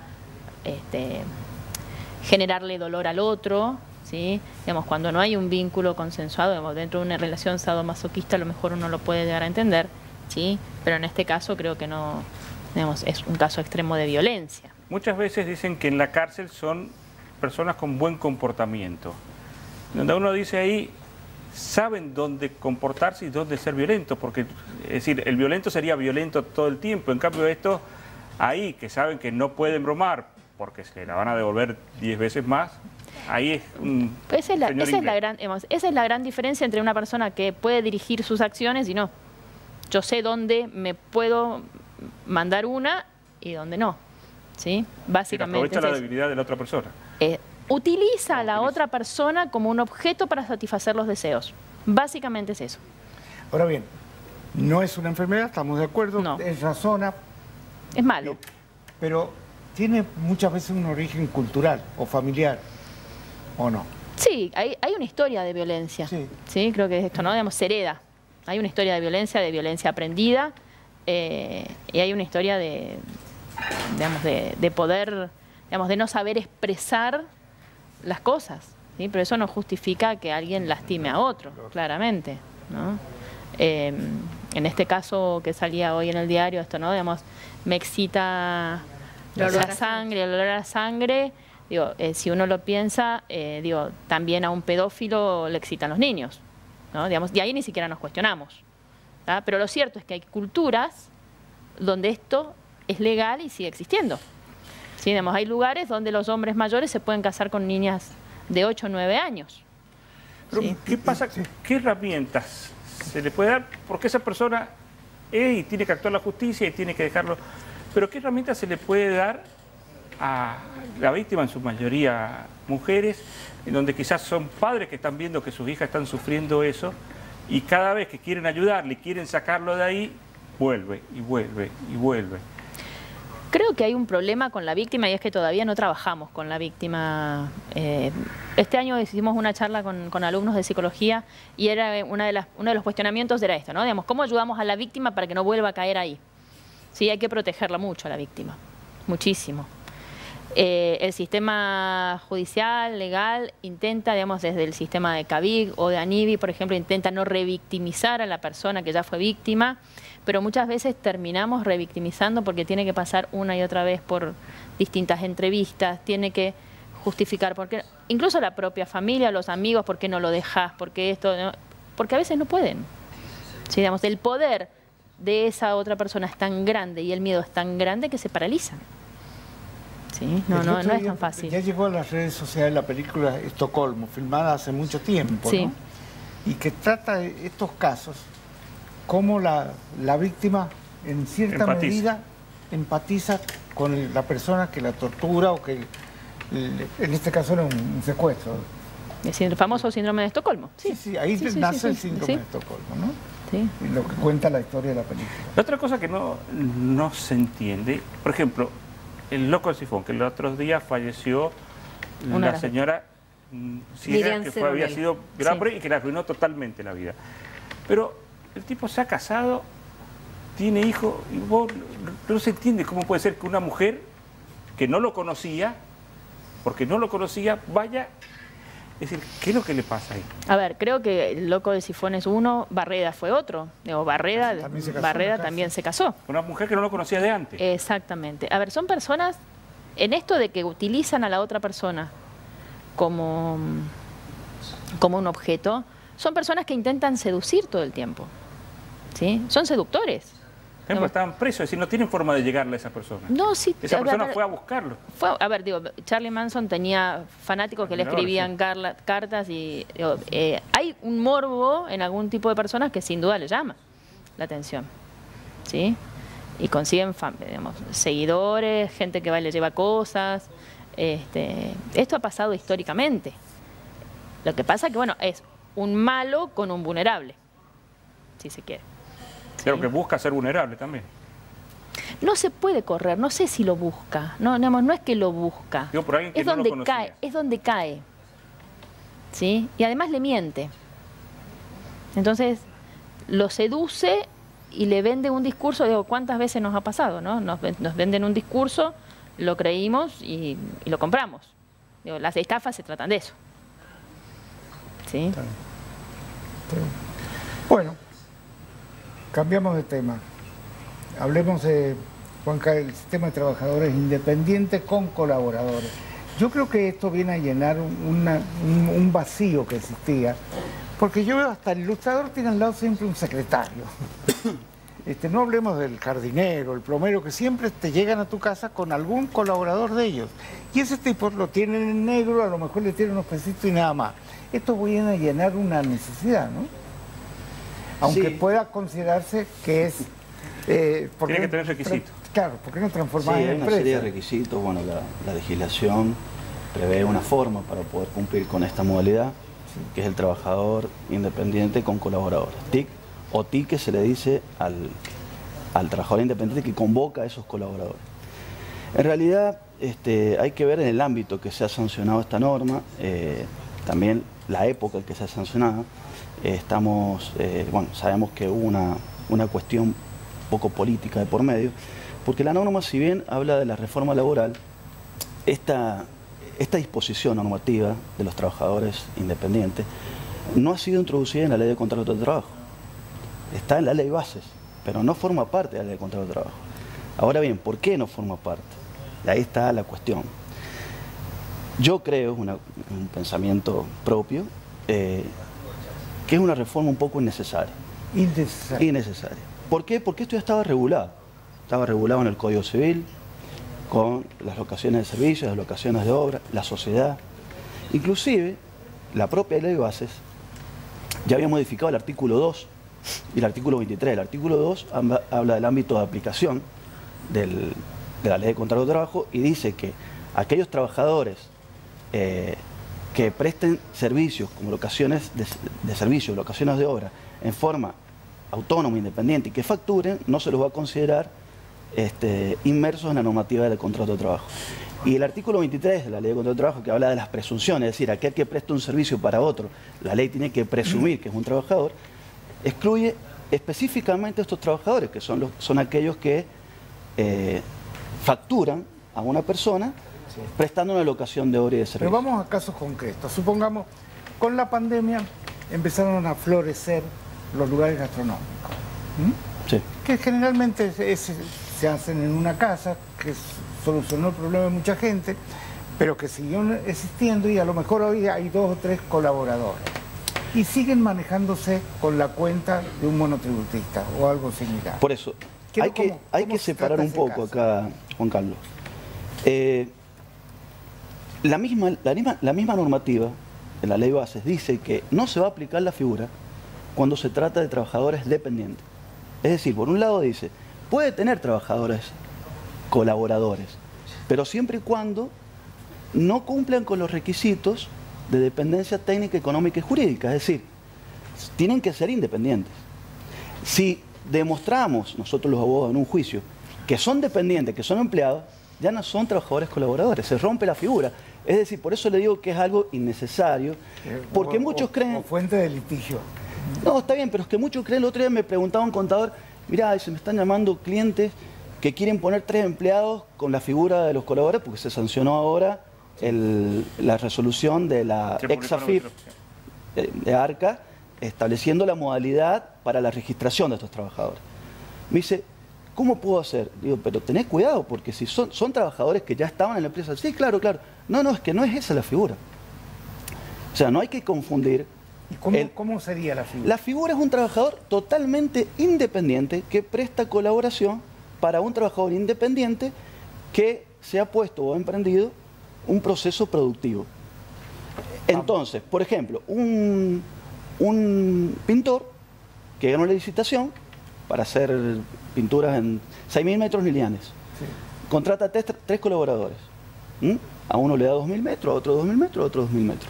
generarle dolor al otro, ¿sí? Cuando no hay un vínculo consensuado, dentro de una relación sadomasoquista, a lo mejor uno lo puede llegar a entender, ¿sí? Pero en este caso creo que no, es un caso extremo de violencia. Muchas veces dicen que en la cárcel son personas con buen comportamiento. Donde uno dice ahí, saben dónde comportarse y dónde ser violento, porque es decir, el violento sería violento todo el tiempo. En cambio estos ahí, que saben que no pueden bromar porque se la van a devolver 10 veces más, ahí es un esa es la gran diferencia entre una persona que puede dirigir sus acciones y no. Yo sé dónde me puedo mandar una y dónde no. ¿Sí? Básicamente aprovecha la debilidad de la otra persona. Utiliza a la otra persona como un objeto para satisfacer los deseos. Básicamente es eso. Ahora bien, no es una enfermedad, estamos de acuerdo, no. Es razona. Es malo. Pero tiene muchas veces un origen cultural o familiar, ¿o no? Sí, hay una historia de violencia. Sí, creo que es esto, ¿no? Se hereda. Hay una historia de violencia aprendida, y hay una historia de poder, de no saber expresar las cosas, ¿sí? Pero eso no justifica que alguien lastime a otro, claramente, ¿no? En este caso que salía hoy en el diario, esto, ¿no? Me excita la sangre, el olor a sangre. Si uno lo piensa, también a un pedófilo le excitan los niños, ¿no? Y ahí ni siquiera nos cuestionamos, ¿tá? Pero lo cierto es que hay culturas donde esto es legal y sigue existiendo. ¿Sí? Hay lugares donde los hombres mayores se pueden casar con niñas de 8 o 9 años. Pero, ¿sí? ¿Qué pasa? ¿Qué herramientas se le puede dar? Porque esa persona es y tiene que actuar la justicia y tiene que dejarlo. Pero ¿qué herramientas se le puede dar a la víctima, en su mayoría mujeres, en donde quizás son padres que están viendo que sus hijas están sufriendo eso y cada vez que quieren ayudarle y quieren sacarlo de ahí, vuelve y vuelve y vuelve? Creo que hay un problema con la víctima y es que todavía no trabajamos con la víctima. Este año hicimos una charla con alumnos de psicología y era uno de los cuestionamientos era esto, ¿no? Digamos, ¿cómo ayudamos a la víctima para que no vuelva a caer ahí? Sí, hay que protegerla mucho a la víctima, muchísimo. El sistema judicial, legal, intenta, digamos, desde el sistema de CAVIC o de ANIVI, por ejemplo, intenta no revictimizar a la persona que ya fue víctima, pero muchas veces terminamos revictimizando porque tiene que pasar una y otra vez por distintas entrevistas, tiene que justificar, porque incluso la propia familia, los amigos, ¿por qué no lo dejas? Porque esto, ¿no? Porque a veces no pueden. Sí, digamos, el poder de esa otra persona es tan grande y el miedo es tan grande que se paralizan. Sí, no es tan fácil. Ya llegó a las redes sociales la película Estocolmo, filmada hace mucho tiempo, sí, ¿no? Y que trata de estos casos, cómo la víctima en cierta medida empatiza con la persona que la tortura o que, en este caso, era un secuestro. El famoso síndrome de Estocolmo. Sí, ahí nace el síndrome de Estocolmo, ¿no? Sí. Y lo que cuenta la historia de la película. La otra cosa que no se entiende, por ejemplo, el loco del sifón, que el otro día falleció la señora ciega, que había sido grave y que le arruinó totalmente la vida. Pero el tipo se ha casado, tiene hijos, y vos no se entiende cómo puede ser que una mujer que no lo conocía, porque no lo conocía, vaya. Es decir, ¿qué es lo que le pasa ahí? A ver, creo que el loco de Sifón es uno, Barreda fue otro. Digo, Barreda también se casó. Una mujer que no lo conocía de antes. Exactamente. A ver, son personas, en esto de que utilizan a la otra persona como un objeto, son personas que intentan seducir todo el tiempo. ¿Sí? Son seductores. Por ejemplo, estaban presos, es decir, no tienen forma de llegarle a esa persona. No, sí. Esa persona fue a buscarlo. Charlie Manson tenía fanáticos que le escribían cartas y hay un morbo en algún tipo de personas que sin duda le llama la atención, ¿sí? Y consiguen, digamos, seguidores, gente que va y le lleva cosas. Esto ha pasado históricamente. Lo que pasa que, bueno, es un malo con un vulnerable, si se quiere. Pero que busca ser vulnerable también. No se puede correr, no sé si lo busca, no es que lo busca, digo, por alguien que es no donde lo conocía. cae, es donde cae, ¿sí? Y además le miente. Entonces lo seduce y le vende un discurso. Digo, ¿cuántas veces nos ha pasado, no? Nos venden un discurso, lo creímos y lo compramos. Digo, las estafas se tratan de eso, ¿sí? Bueno, cambiamos de tema. Hablemos de, Juanca, el sistema de trabajadores independientes con colaboradores. Yo creo que esto viene a llenar un vacío que existía, porque yo veo hasta el ilustrador tiene al lado siempre un secretario. No hablemos del jardinero, el plomero, que siempre te llegan a tu casa con algún colaborador de ellos. Y ese tipo lo tienen en negro, a lo mejor le tienen unos pesitos y nada más. Esto viene a llenar una necesidad, ¿no? Aunque pueda considerarse que es... tiene que tener requisitos. Claro, ¿por qué no transformar en hay empresa? una serie de requisitos. Bueno, la legislación prevé una forma para poder cumplir con esta modalidad, que es el trabajador independiente con colaboradores. TIC o TIC, que se le dice al trabajador independiente que convoca a esos colaboradores. En realidad, hay que ver en el ámbito que se ha sancionado esta norma, también la época en que se ha sancionado. Sabemos que hubo una cuestión poco política de por medio, porque la norma, si bien habla de la reforma laboral, esta disposición normativa de los trabajadores independientes no ha sido introducida en la ley de contrato de trabajo. Está en la ley bases, pero no forma parte de la ley de contrato de trabajo. Ahora bien, ¿por qué no forma parte? Ahí está la cuestión. Yo creo, un pensamiento propio, que es una reforma un poco innecesaria. Innecesaria. ¿Por qué? Porque esto ya estaba regulado. Estaba regulado en el Código Civil, con las locaciones de servicios, las locaciones de obra, la sociedad. Inclusive, la propia ley de bases ya había modificado el artículo 2 y el artículo 23. El artículo 2 habla del ámbito de aplicación de la ley de contrato de trabajo y dice que aquellos trabajadores que presten servicios como locaciones de servicios, locaciones de obra, en forma autónoma, independiente y que facturen, no se los va a considerar inmersos en la normativa del contrato de trabajo. Y el artículo 23 de la Ley de Contrato de Trabajo, que habla de las presunciones, es decir, aquel que presta un servicio para otro, la ley tiene que presumir que es un trabajador, excluye específicamente a estos trabajadores, que son aquellos que facturan a una persona prestando una locación de obra y de servicio. Pero vamos a casos concretos. Supongamos, con la pandemia empezaron a florecer los lugares gastronómicos. Sí. Que generalmente se hacen en una casa, que solucionó el problema de mucha gente, pero que siguió existiendo y a lo mejor hoy hay 2 o 3 colaboradores. Y siguen manejándose con la cuenta de un monotributista o algo similar. Por eso, hay que separar un poco acá, Juan Carlos. La misma normativa de la ley bases dice que no se va a aplicar la figura cuando se trata de trabajadores dependientes. Es decir, por un lado dice, puede tener trabajadores colaboradores, pero siempre y cuando no cumplan con los requisitos de dependencia técnica, económica y jurídica. Es decir, tienen que ser independientes. Si demostramos nosotros los abogados en un juicio que son dependientes, que son empleados, ya no son trabajadores colaboradores, se rompe la figura. Es decir, por eso le digo que es algo innecesario, porque muchos creen... O fuente de litigio. No, está bien, pero es que muchos creen. El otro día me preguntaba un contador, mirá, se me están llamando clientes que quieren poner 3 empleados con la figura de los colaboradores, porque se sancionó ahora la resolución de la ex-AFIP de ARCA, estableciendo la modalidad para la registración de estos trabajadores. Me dice, ¿cómo puedo hacer? Digo, pero tenés cuidado, porque si son trabajadores que ya estaban en la empresa. Sí, claro, claro. No, es que no es esa la figura. O sea, no hay que confundir. ¿Y cómo sería la figura? La figura es un trabajador totalmente independiente que presta colaboración para un trabajador independiente que se ha puesto o ha emprendido un proceso productivo. Entonces, por ejemplo, un pintor que gana una licitación para hacer pinturas en 6.000 metros lineales, contrata 3 colaboradores. A uno le da 2.000 metros, a otro 2.000 metros, a otro 2.000 metros.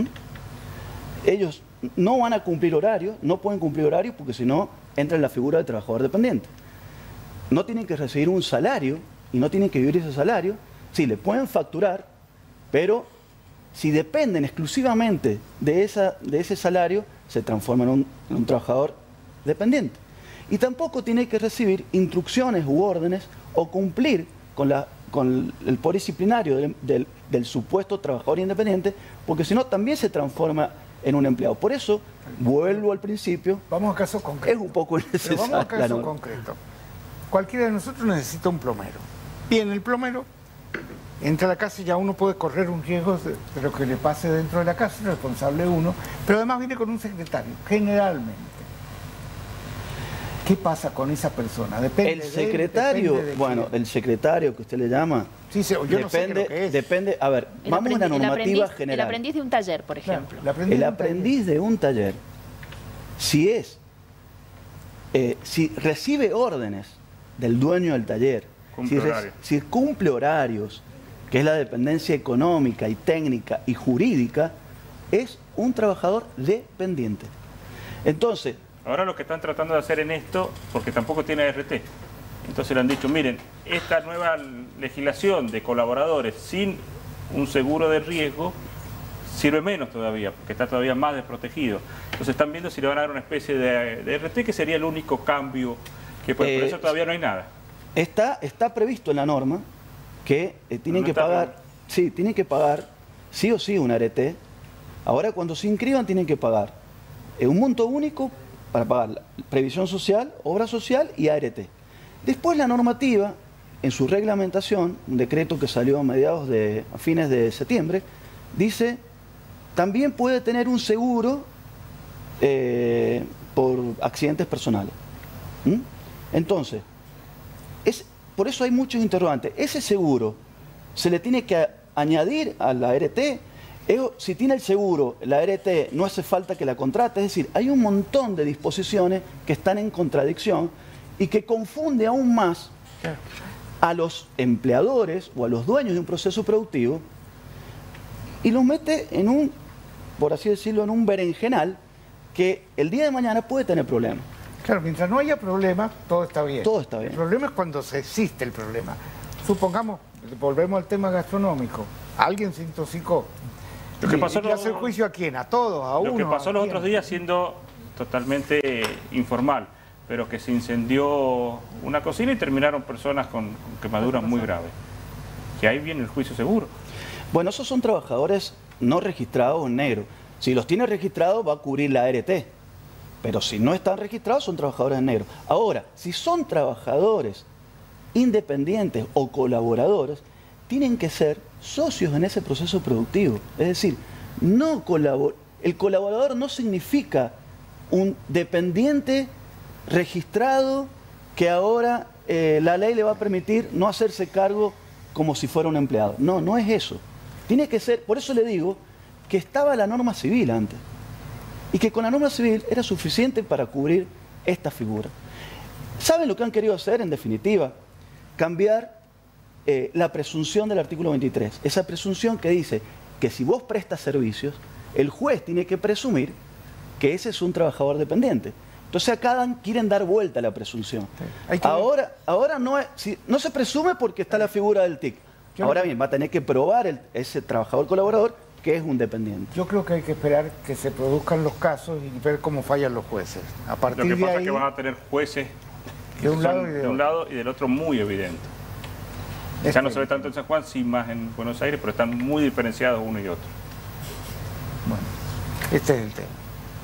Ellos no van a cumplir horarios, no pueden cumplir horarios porque si no entra en la figura de trabajador dependiente. No tienen que recibir un salario y no tienen que vivir ese salario. Sí, le pueden facturar, pero si dependen exclusivamente de ese salario, se transforma en un trabajador dependiente. Y tampoco tiene que recibir instrucciones u órdenes o cumplir con el poder disciplinario del supuesto trabajador independiente, porque si no también se transforma en un empleado. Por eso, vuelvo al principio. Vamos a caso concreto. Es un poco innecesario. Pero vamos a caso concreto. Cualquiera de nosotros necesita un plomero. Bien, el plomero entra a la casa y ya uno puede correr un riesgo de lo que le pase dentro de la casa, es responsable uno, pero además viene con un secretario, generalmente. ¿Qué pasa con esa persona? Depende el secretario, el secretario que usted le llama, sí, yo no sé lo que es. Depende, a ver, vamos a una normativa general. El aprendiz de un taller, por ejemplo. Claro, el aprendiz de un taller, si recibe órdenes del dueño del taller, si cumple horarios, que es la dependencia económica y técnica y jurídica, es un trabajador dependiente. Entonces, ahora lo que están tratando de hacer en esto, porque tampoco tiene ART, entonces le han dicho, miren, esta nueva legislación de colaboradores sin un seguro de riesgo sirve menos todavía, porque está todavía más desprotegido. Entonces están viendo si le van a dar una especie de ART, que sería el único cambio, que por eso todavía no hay nada. Está previsto en la norma que tienen que pagar, tienen que pagar sí o sí un ART. Ahora cuando se inscriban tienen que pagar un monto único para pagar la previsión social, obra social y ART. Después la normativa, en su reglamentación, un decreto que salió a fines de septiembre, dice, también puede tener un seguro por accidentes personales. Entonces, por eso hay muchos interrogantes. Ese seguro se le tiene que añadir a la ART. Si tiene el seguro, la ART no hace falta que la contrate. Es decir, hay un montón de disposiciones que están en contradicción y que confunde aún más a los empleadores o a los dueños de un proceso productivo y los mete en por así decirlo, en un berenjenal que el día de mañana puede tener problemas. Claro, mientras no haya problemas, todo está bien. Todo está bien. El problema es cuando se existe el problema. Supongamos, volvemos al tema gastronómico, alguien se intoxicó. Lo que pasó ¿Y hace el juicio a quién? ¿A todos? ¿A uno? Lo que pasó los otros días siendo totalmente informal, pero que se incendió una cocina y terminaron personas con quemaduras muy graves. Que ahí viene el juicio seguro. Bueno, esos son trabajadores no registrados en negro. Si los tiene registrados va a cubrir la ART, pero si no están registrados son trabajadores en negro. Ahora, si son trabajadores independientes o colaboradores, tienen que ser socios en ese proceso productivo. Es decir, el colaborador no significa un dependiente registrado que ahora la ley le va a permitir no hacerse cargo como si fuera un empleado. No, no es eso. Tiene que ser, por eso le digo que estaba la norma civil antes y que con la norma civil era suficiente para cubrir esta figura. ¿Saben lo que han querido hacer en definitiva? Cambiar la presunción del artículo 23. Esa presunción que dice que si vos prestas servicios, el juez tiene que presumir que ese es un trabajador dependiente. Entonces acá quieren dar vuelta a la presunción. Ahora no se presume porque está la figura del TIC. Ahora bien, va a tener que probar ese trabajador colaborador que es un dependiente. Yo creo que hay que esperar que se produzcan los casos y ver cómo fallan los jueces. A partir Lo que pasa de ahí, es que van a tener jueces de un lado de un lado y del otro muy evidente. Ya no se ve tanto en San Juan, sí más en Buenos Aires, pero están muy diferenciados uno y otro. Bueno, este es el tema.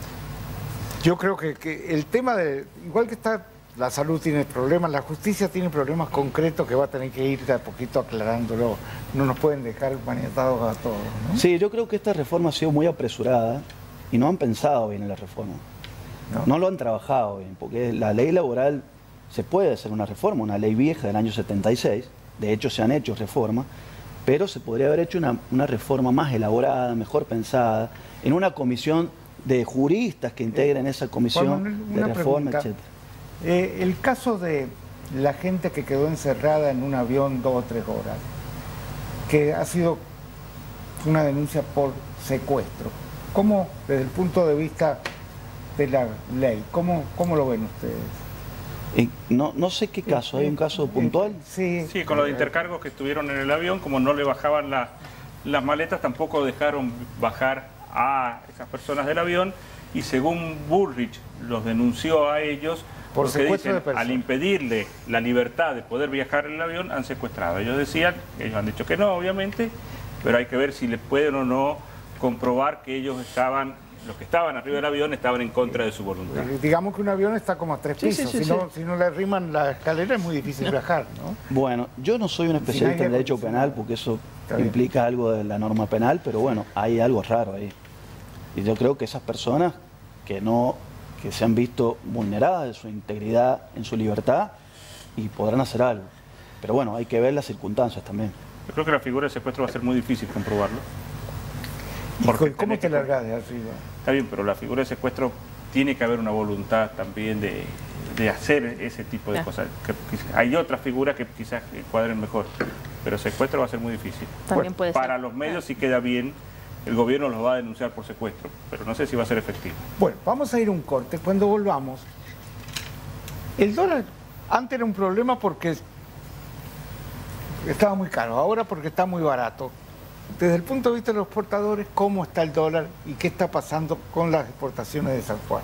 Yo creo que el tema de, igual que está, la salud tiene problemas, la justicia tiene problemas concretos que va a tener que ir de a poquito aclarándolo. No nos pueden dejar maniatados a todos, ¿no? Sí, yo creo que esta reforma ha sido muy apresurada y no han pensado bien en la reforma. No lo han trabajado bien, porque la ley laboral se puede hacer una reforma, una ley vieja del año 76, de hecho se han hecho reformas, pero se podría haber hecho una reforma más elaborada, mejor pensada, en una comisión de juristas que integren esa comisión de reforma, etc. El caso de la gente que quedó encerrada en un avión 2 o 3 horas, que ha sido una denuncia por secuestro, ¿cómo, desde el punto de vista de la ley, cómo lo ven ustedes? No sé qué caso, ¿hay un caso puntual? Sí, con los intercargos que estuvieron en el avión, como no le bajaban las maletas, tampoco dejaron bajar a esas personas del avión, y según Bullrich los denunció a ellos por secuestro de personas. Al impedirle la libertad de poder viajar en el avión, han secuestrado. Ellos decían, ellos han dicho que no, obviamente, pero hay que ver si le pueden o no comprobar que ellos estaban, los que estaban arriba del avión, estaban en contra de su voluntad. Digamos que un avión está como a 3 pisos, si no le arriman la escalera es muy difícil viajar, ¿no? Bueno, yo no soy un especialista en derecho penal porque eso implica algo de la norma penal, pero bueno, hay algo raro ahí. Y yo creo que esas personas que se han visto vulneradas de su integridad, en su libertad, y podrán hacer algo. Pero bueno, hay que ver las circunstancias también. Yo creo que la figura de secuestro va a ser muy difícil comprobarlo. ¿Cómo te largas de arriba? Está bien, pero la figura de secuestro tiene que haber una voluntad también de hacer ese tipo de cosas. Hay otras figuras que quizás cuadren mejor, pero secuestro va a ser muy difícil. También puede ser. Para los medios sí queda bien. El gobierno los va a denunciar por secuestro, pero no sé si va a ser efectivo. Bueno, vamos a ir a un corte. Cuando volvamos, el dólar antes era un problema porque estaba muy caro, ahora porque está muy barato. Desde el punto de vista de los exportadores, ¿cómo está el dólar y qué está pasando con las exportaciones de San Juan?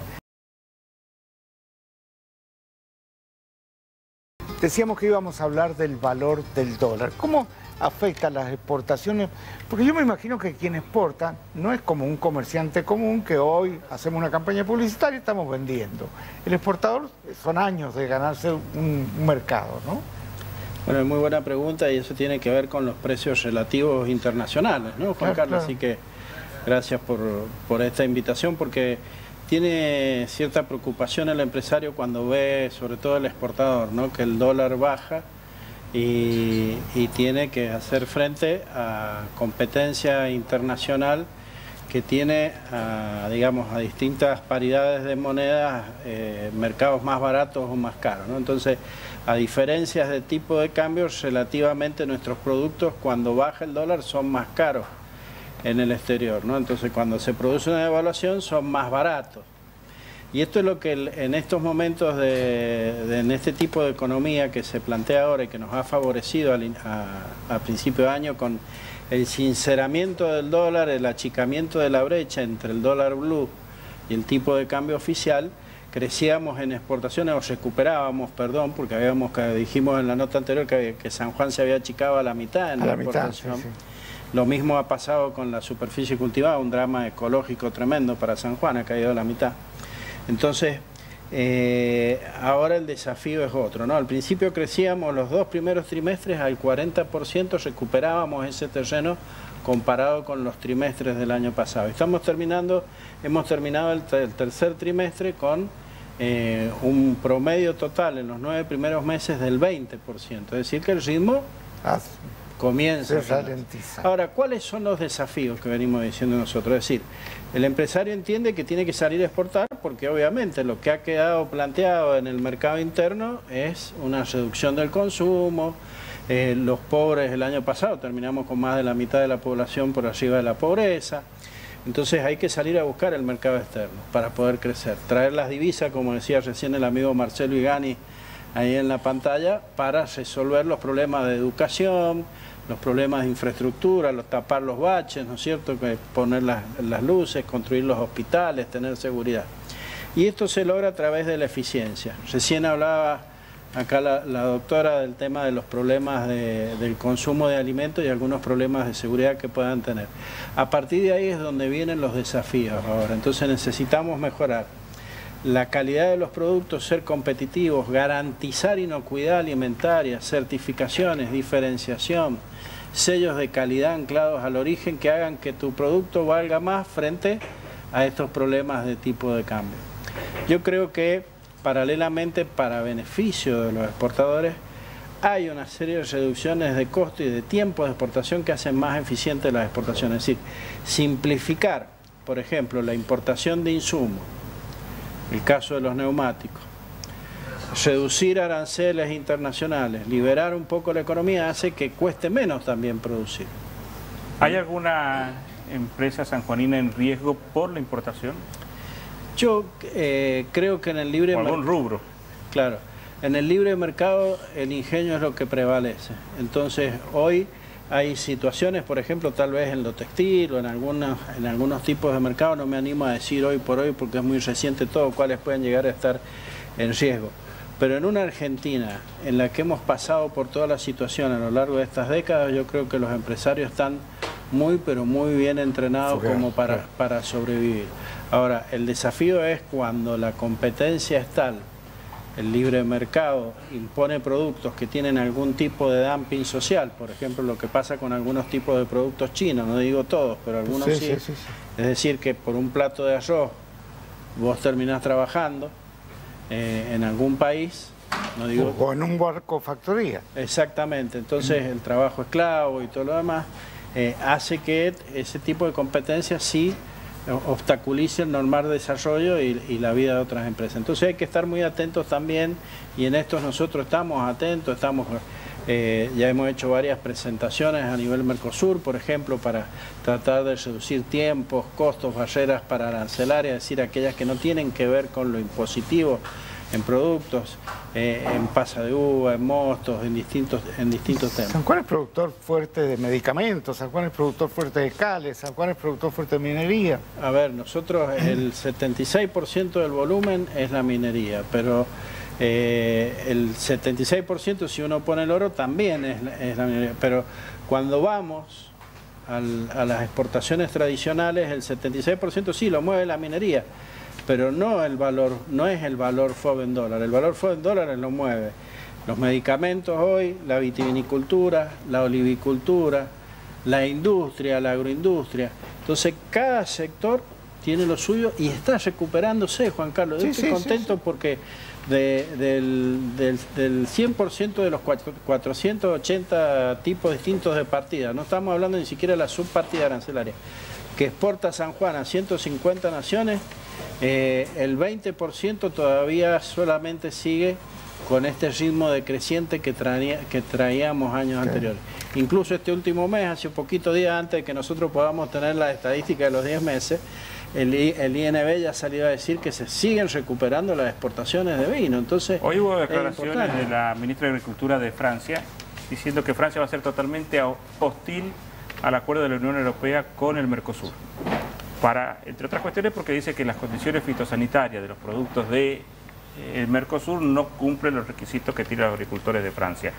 Decíamos que íbamos a hablar del valor del dólar. ¿Cómo afecta las exportaciones? Porque yo me imagino que quien exporta no es como un comerciante común que hoy hacemos una campaña publicitaria y estamos vendiendo. El exportador son años de ganarse un mercado, ¿no? Bueno, es muy buena pregunta y eso tiene que ver con los precios relativos internacionales, ¿no, Juan Carlos? Así que gracias por esta invitación, porque tiene cierta preocupación el empresario cuando ve, sobre todo el exportador, ¿no?, que el dólar baja y tiene que hacer frente a competencia internacional que tiene, digamos, a distintas paridades de monedas, mercados más baratos o más caros, ¿no? Entonces, a diferencias de tipo de cambio, relativamente nuestros productos, cuando baja el dólar, son más caros en el exterior, ¿no? Entonces, cuando se produce una devaluación, son más baratos. Y esto es lo que en estos momentos en este tipo de economía que se plantea ahora y que nos ha favorecido a principio de año con el sinceramiento del dólar, el achicamiento de la brecha entre el dólar blue y el tipo de cambio oficial, crecíamos en exportaciones, o recuperábamos, perdón, porque dijimos en la nota anterior que San Juan se había achicado a la mitad en la exportación. Sí, sí. Lo mismo ha pasado con la superficie cultivada, un drama ecológico tremendo para San Juan, ha caído a la mitad. Entonces, ahora el desafío es otro, ¿no? Al principio crecíamos los 2 primeros trimestres al 40%, recuperábamos ese terreno comparado con los trimestres del año pasado. Hemos terminado el tercer trimestre con un promedio total en los 9 primeros meses del 20%, es decir que el ritmo comienza. Se ralentiza. Ahora, ¿cuáles son los desafíos que venimos diciendo nosotros? Es decir, el empresario entiende que tiene que salir a exportar porque obviamente lo que ha quedado planteado en el mercado interno es una reducción del consumo. Los pobres el año pasado terminamos con más de la mitad de la población por arriba de la pobreza. Entonces hay que salir a buscar el mercado externo para poder crecer. Traer las divisas, como decía recién el amigo Marcelo Igani ahí en la pantalla, para resolver los problemas de educación, los problemas de infraestructura, tapar los baches, ¿no es cierto?, poner las luces, construir los hospitales, tener seguridad. Y esto se logra a través de la eficiencia. Recién hablaba acá la doctora del tema de los problemas del consumo de alimentos y algunos problemas de seguridad que puedan tener. A partir de ahí es donde vienen los desafíos ahora. Entonces necesitamos mejorar la calidad de los productos, ser competitivos, garantizar inocuidad alimentaria, certificaciones, diferenciación, sellos de calidad anclados al origen que hagan que tu producto valga más frente a estos problemas de tipo de cambio. Yo creo que paralelamente, para beneficio de los exportadores, hay una serie de reducciones de costo y de tiempo de exportación que hacen más eficientes las exportaciones. Es decir, simplificar, por ejemplo, la importación de insumos, el caso de los neumáticos, reducir aranceles internacionales, liberar un poco la economía, hace que cueste menos también producir. ¿Hay alguna empresa sanjuanina en riesgo por la importación? Yo creo que en el libre mercado... ¿Algún rubro? Claro, en el libre mercado el ingenio es lo que prevalece. Entonces, hoy hay situaciones, por ejemplo, tal vez en lo textil o en algunos tipos de mercado, no me animo a decir hoy por hoy porque es muy reciente todo, cuáles pueden llegar a estar en riesgo. Pero en una Argentina en la que hemos pasado por toda la situación a lo largo de estas décadas, yo creo que los empresarios están muy, pero muy bien entrenados como para sobrevivir. Ahora, el desafío es cuando la competencia es tal, el libre mercado impone productos que tienen algún tipo de dumping social, por ejemplo, lo que pasa con algunos tipos de productos chinos, no digo todos, pero algunos sí. Es decir, que por un plato de arroz vos terminás trabajando en algún país, no digo... O en un barco factoría. Exactamente, entonces el trabajo esclavo y todo lo demás hace que ese tipo de competencias sí obstaculice el normal desarrollo y la vida de otras empresas. Entonces hay que estar muy atentos también, y en esto nosotros estamos atentos, ya hemos hecho varias presentaciones a nivel Mercosur, por ejemplo, para tratar de reducir tiempos, costos, barreras para arancelarias, es decir, aquellas que no tienen que ver con lo impositivo en productos, en pasa de uva, en mostos, en distintos temas. San Juan es productor fuerte de medicamentos, San Juan es productor fuerte de cales, San Juan es productor fuerte de minería. A ver, nosotros el 76% del volumen es la minería, pero el 76%, si uno pone el oro, también es la minería. Pero cuando vamos a las exportaciones tradicionales, el 76% sí lo mueve la minería, pero no es el valor FOB en dólar. El valor FOB en dólares lo mueve los medicamentos hoy, la vitivinicultura, la olivicultura, la industria, la agroindustria. Entonces cada sector tiene lo suyo y está recuperándose, Juan Carlos. Yo estoy contento porque del 100% de los 480 tipos distintos de partidas, no estamos hablando ni siquiera de la subpartida arancelaria, que exporta San Juan a 150 naciones, el 20% todavía solamente sigue con este ritmo decreciente que traíamos años anteriores. Incluso este último mes, hace un poquito días antes de que nosotros podamos tener la estadística de los 10 meses, el INB ya ha salido a decir que se siguen recuperando las exportaciones de vino. Entonces, hoy hubo declaraciones de la ministra de Agricultura de Francia diciendo que Francia va a ser totalmente hostil al acuerdo de la Unión Europea con el Mercosur. Entre otras cuestiones porque dice que las condiciones fitosanitarias de los productos del Mercosur no cumplen los requisitos que tienen los agricultores de Francia.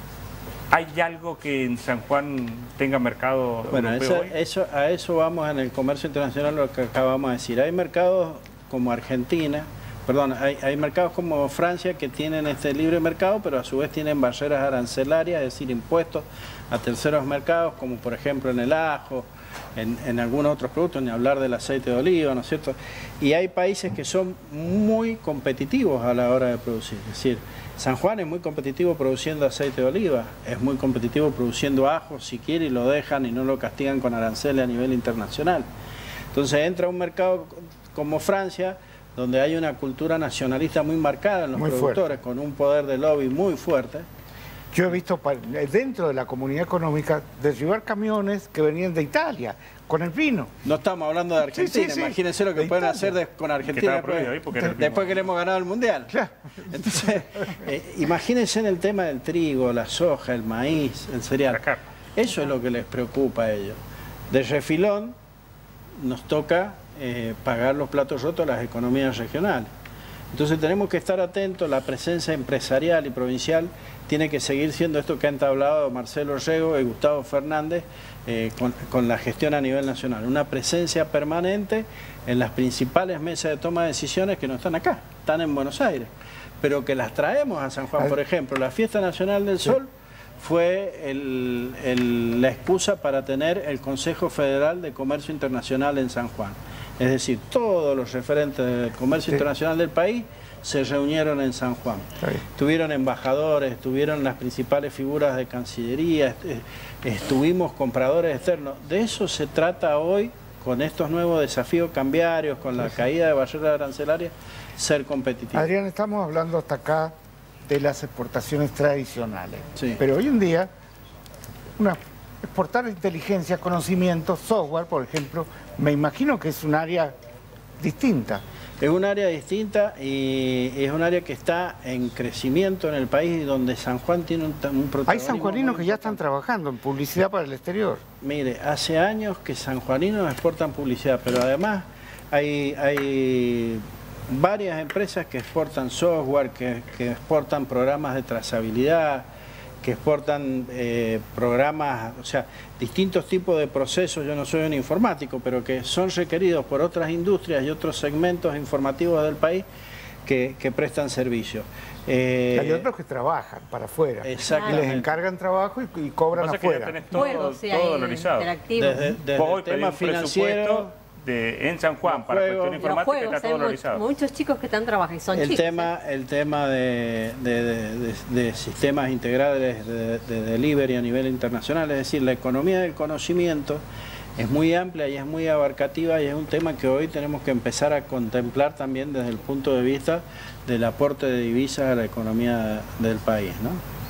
¿Hay algo que en San Juan tenga mercado europeo hoy? A eso vamos en el comercio internacional, lo que acabamos de decir. Hay mercados como Argentina, hay mercados como Francia que tienen este libre mercado, pero a su vez tienen barreras arancelarias, es decir, impuestos a terceros mercados, como por ejemplo en el ajo, en algunos otros productos, ni hablar del aceite de oliva, ¿no es cierto? Y hay países que son muy competitivos a la hora de producir, es decir, San Juan es muy competitivo produciendo aceite de oliva, es muy competitivo produciendo ajo, si quiere, y lo dejan y no lo castigan con aranceles a nivel internacional. Entonces entra un mercado como Francia, donde hay una cultura nacionalista muy marcada en los productores, con un poder de lobby muy fuerte. Yo he visto dentro de la comunidad económica derribar camiones que venían de Italia con el vino. No estamos hablando de Argentina, sí. Imagínense lo que pueden hacer con Argentina después que le hemos ganado el Mundial. Claro. Entonces, imagínense en el tema del trigo, la soja, el maíz, el cereal. Eso es lo que les preocupa a ellos. De refilón nos toca pagar los platos rotos a las economías regionales. Entonces tenemos que estar atentos, la presencia empresarial y provincial tiene que seguir siendo esto que han hablado Marcelo Rego y Gustavo Fernández con la gestión a nivel nacional. Una presencia permanente en las principales mesas de toma de decisiones que no están acá, están en Buenos Aires, pero que las traemos a San Juan. Por ejemplo, la Fiesta Nacional del Sol fue la excusa para tener el Consejo Federal de Comercio Internacional en San Juan. Es decir, todos los referentes del comercio internacional del país se reunieron en San Juan. Tuvieron embajadores, estuvieron las principales figuras de Cancillería, estuvimos compradores externos. De eso se trata hoy, con estos nuevos desafíos cambiarios, con la caída de barreras arancelarias, ser competitivos. Adrián, estamos hablando hasta acá de las exportaciones tradicionales. Pero hoy en día, exportar inteligencia, conocimiento, software, por ejemplo, me imagino que es un área distinta. Es un área distinta y es un área que está en crecimiento en el país y donde San Juan tiene un protagonismo. Hay sanjuaninos que ya están trabajando en publicidad para el exterior. Mire, hace años que sanjuaninos exportan publicidad, pero además hay varias empresas que exportan software, que exportan programas de trazabilidad, que exportan programas, o sea, distintos tipos de procesos. Yo no soy un informático, pero que son requeridos por otras industrias y otros segmentos informativos del país que prestan servicios. Hay otros que trabajan para afuera. Exactamente. Les encargan trabajo y cobran afuera. Todo dolarizado. Desde el tema financiero... en San Juan para cuestión informática está todo dolarizado. Muchos chicos que están trabajando y son chicos. El tema de sistemas integrales de delivery a nivel internacional, es decir, la economía del conocimiento es muy amplia y es muy abarcativa y es un tema que hoy tenemos que empezar a contemplar también desde el punto de vista del aporte de divisas a la economía del país, ¿no?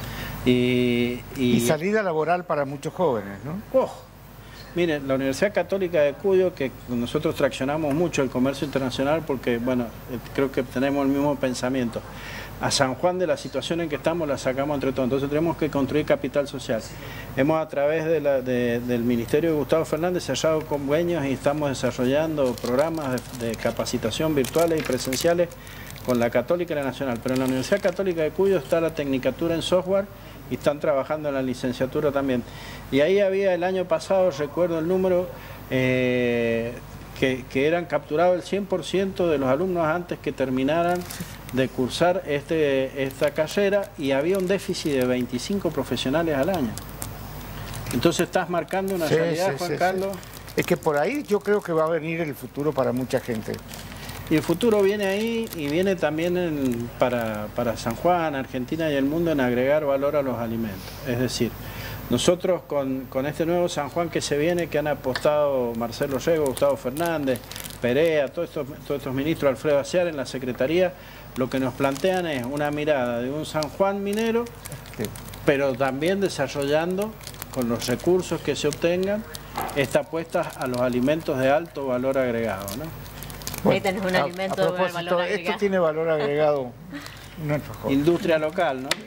Y salida laboral para muchos jóvenes, ¿no? Miren, la Universidad Católica de Cuyo, que nosotros traccionamos mucho el comercio internacional porque, bueno, creo que tenemos el mismo pensamiento. A San Juan, de la situación en que estamos, la sacamos entre todos. Entonces tenemos que construir capital social. Hemos, a través del Ministerio de Gustavo Fernández, cerrado convenios y estamos desarrollando programas de capacitación virtuales y presenciales con la Católica y la Nacional. Pero en la Universidad Católica de Cuyo está la tecnicatura en software y están trabajando en la licenciatura también. Y ahí había el año pasado, recuerdo el número, que eran capturados el 100% de los alumnos antes que terminaran de cursar esta carrera y había un déficit de 25 profesionales al año. Entonces estás marcando una realidad, Juan Carlos. Es que por ahí yo creo que va a venir el futuro para mucha gente. Y el futuro viene ahí y viene también para San Juan, Argentina y el mundo en agregar valor a los alimentos. Es decir, nosotros con este nuevo San Juan que se viene, que han apostado Marcelo Rego, Gustavo Fernández, Perea, todos estos ministros, Alfredo Aciar en la Secretaría, lo que nos plantean es una mirada de un San Juan minero, pero también desarrollando con los recursos que se obtengan esta apuesta a los alimentos de alto valor agregado, ¿no? Ahí tenés un alimento de propósito, valor agregado. esto tiene valor agregado. Industria local, ¿no?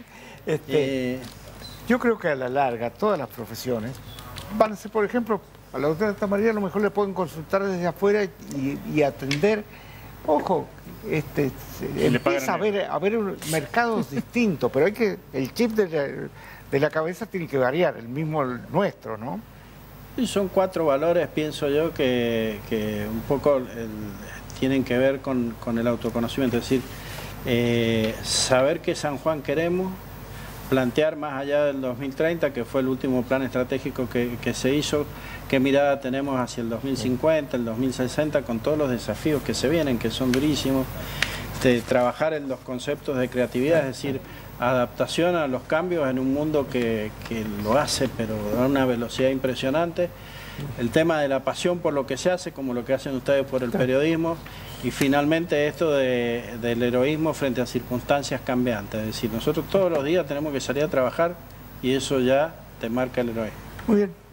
Yo creo que a la larga todas las profesiones van a ser, por ejemplo, a la doctora María a lo mejor le pueden consultar desde afuera y atender. Ojo, empieza a haber mercados distintos, pero hay que el chip de la cabeza tiene que variar, el mismo nuestro, ¿no? Y son 4 valores, pienso yo, que un poco tienen que ver con el autoconocimiento, es decir, saber qué San Juan queremos, plantear más allá del 2030, que fue el último plan estratégico que se hizo, qué mirada tenemos hacia el 2050, el 2060, con todos los desafíos que se vienen, que son durísimos, trabajar en los conceptos de creatividad, es decir, adaptación a los cambios en un mundo que lo hace, pero a una velocidad impresionante. El tema de la pasión por lo que se hace, como lo que hacen ustedes por el periodismo, y finalmente esto del heroísmo frente a circunstancias cambiantes. Es decir, nosotros todos los días tenemos que salir a trabajar y eso ya te marca el heroísmo. Muy bien.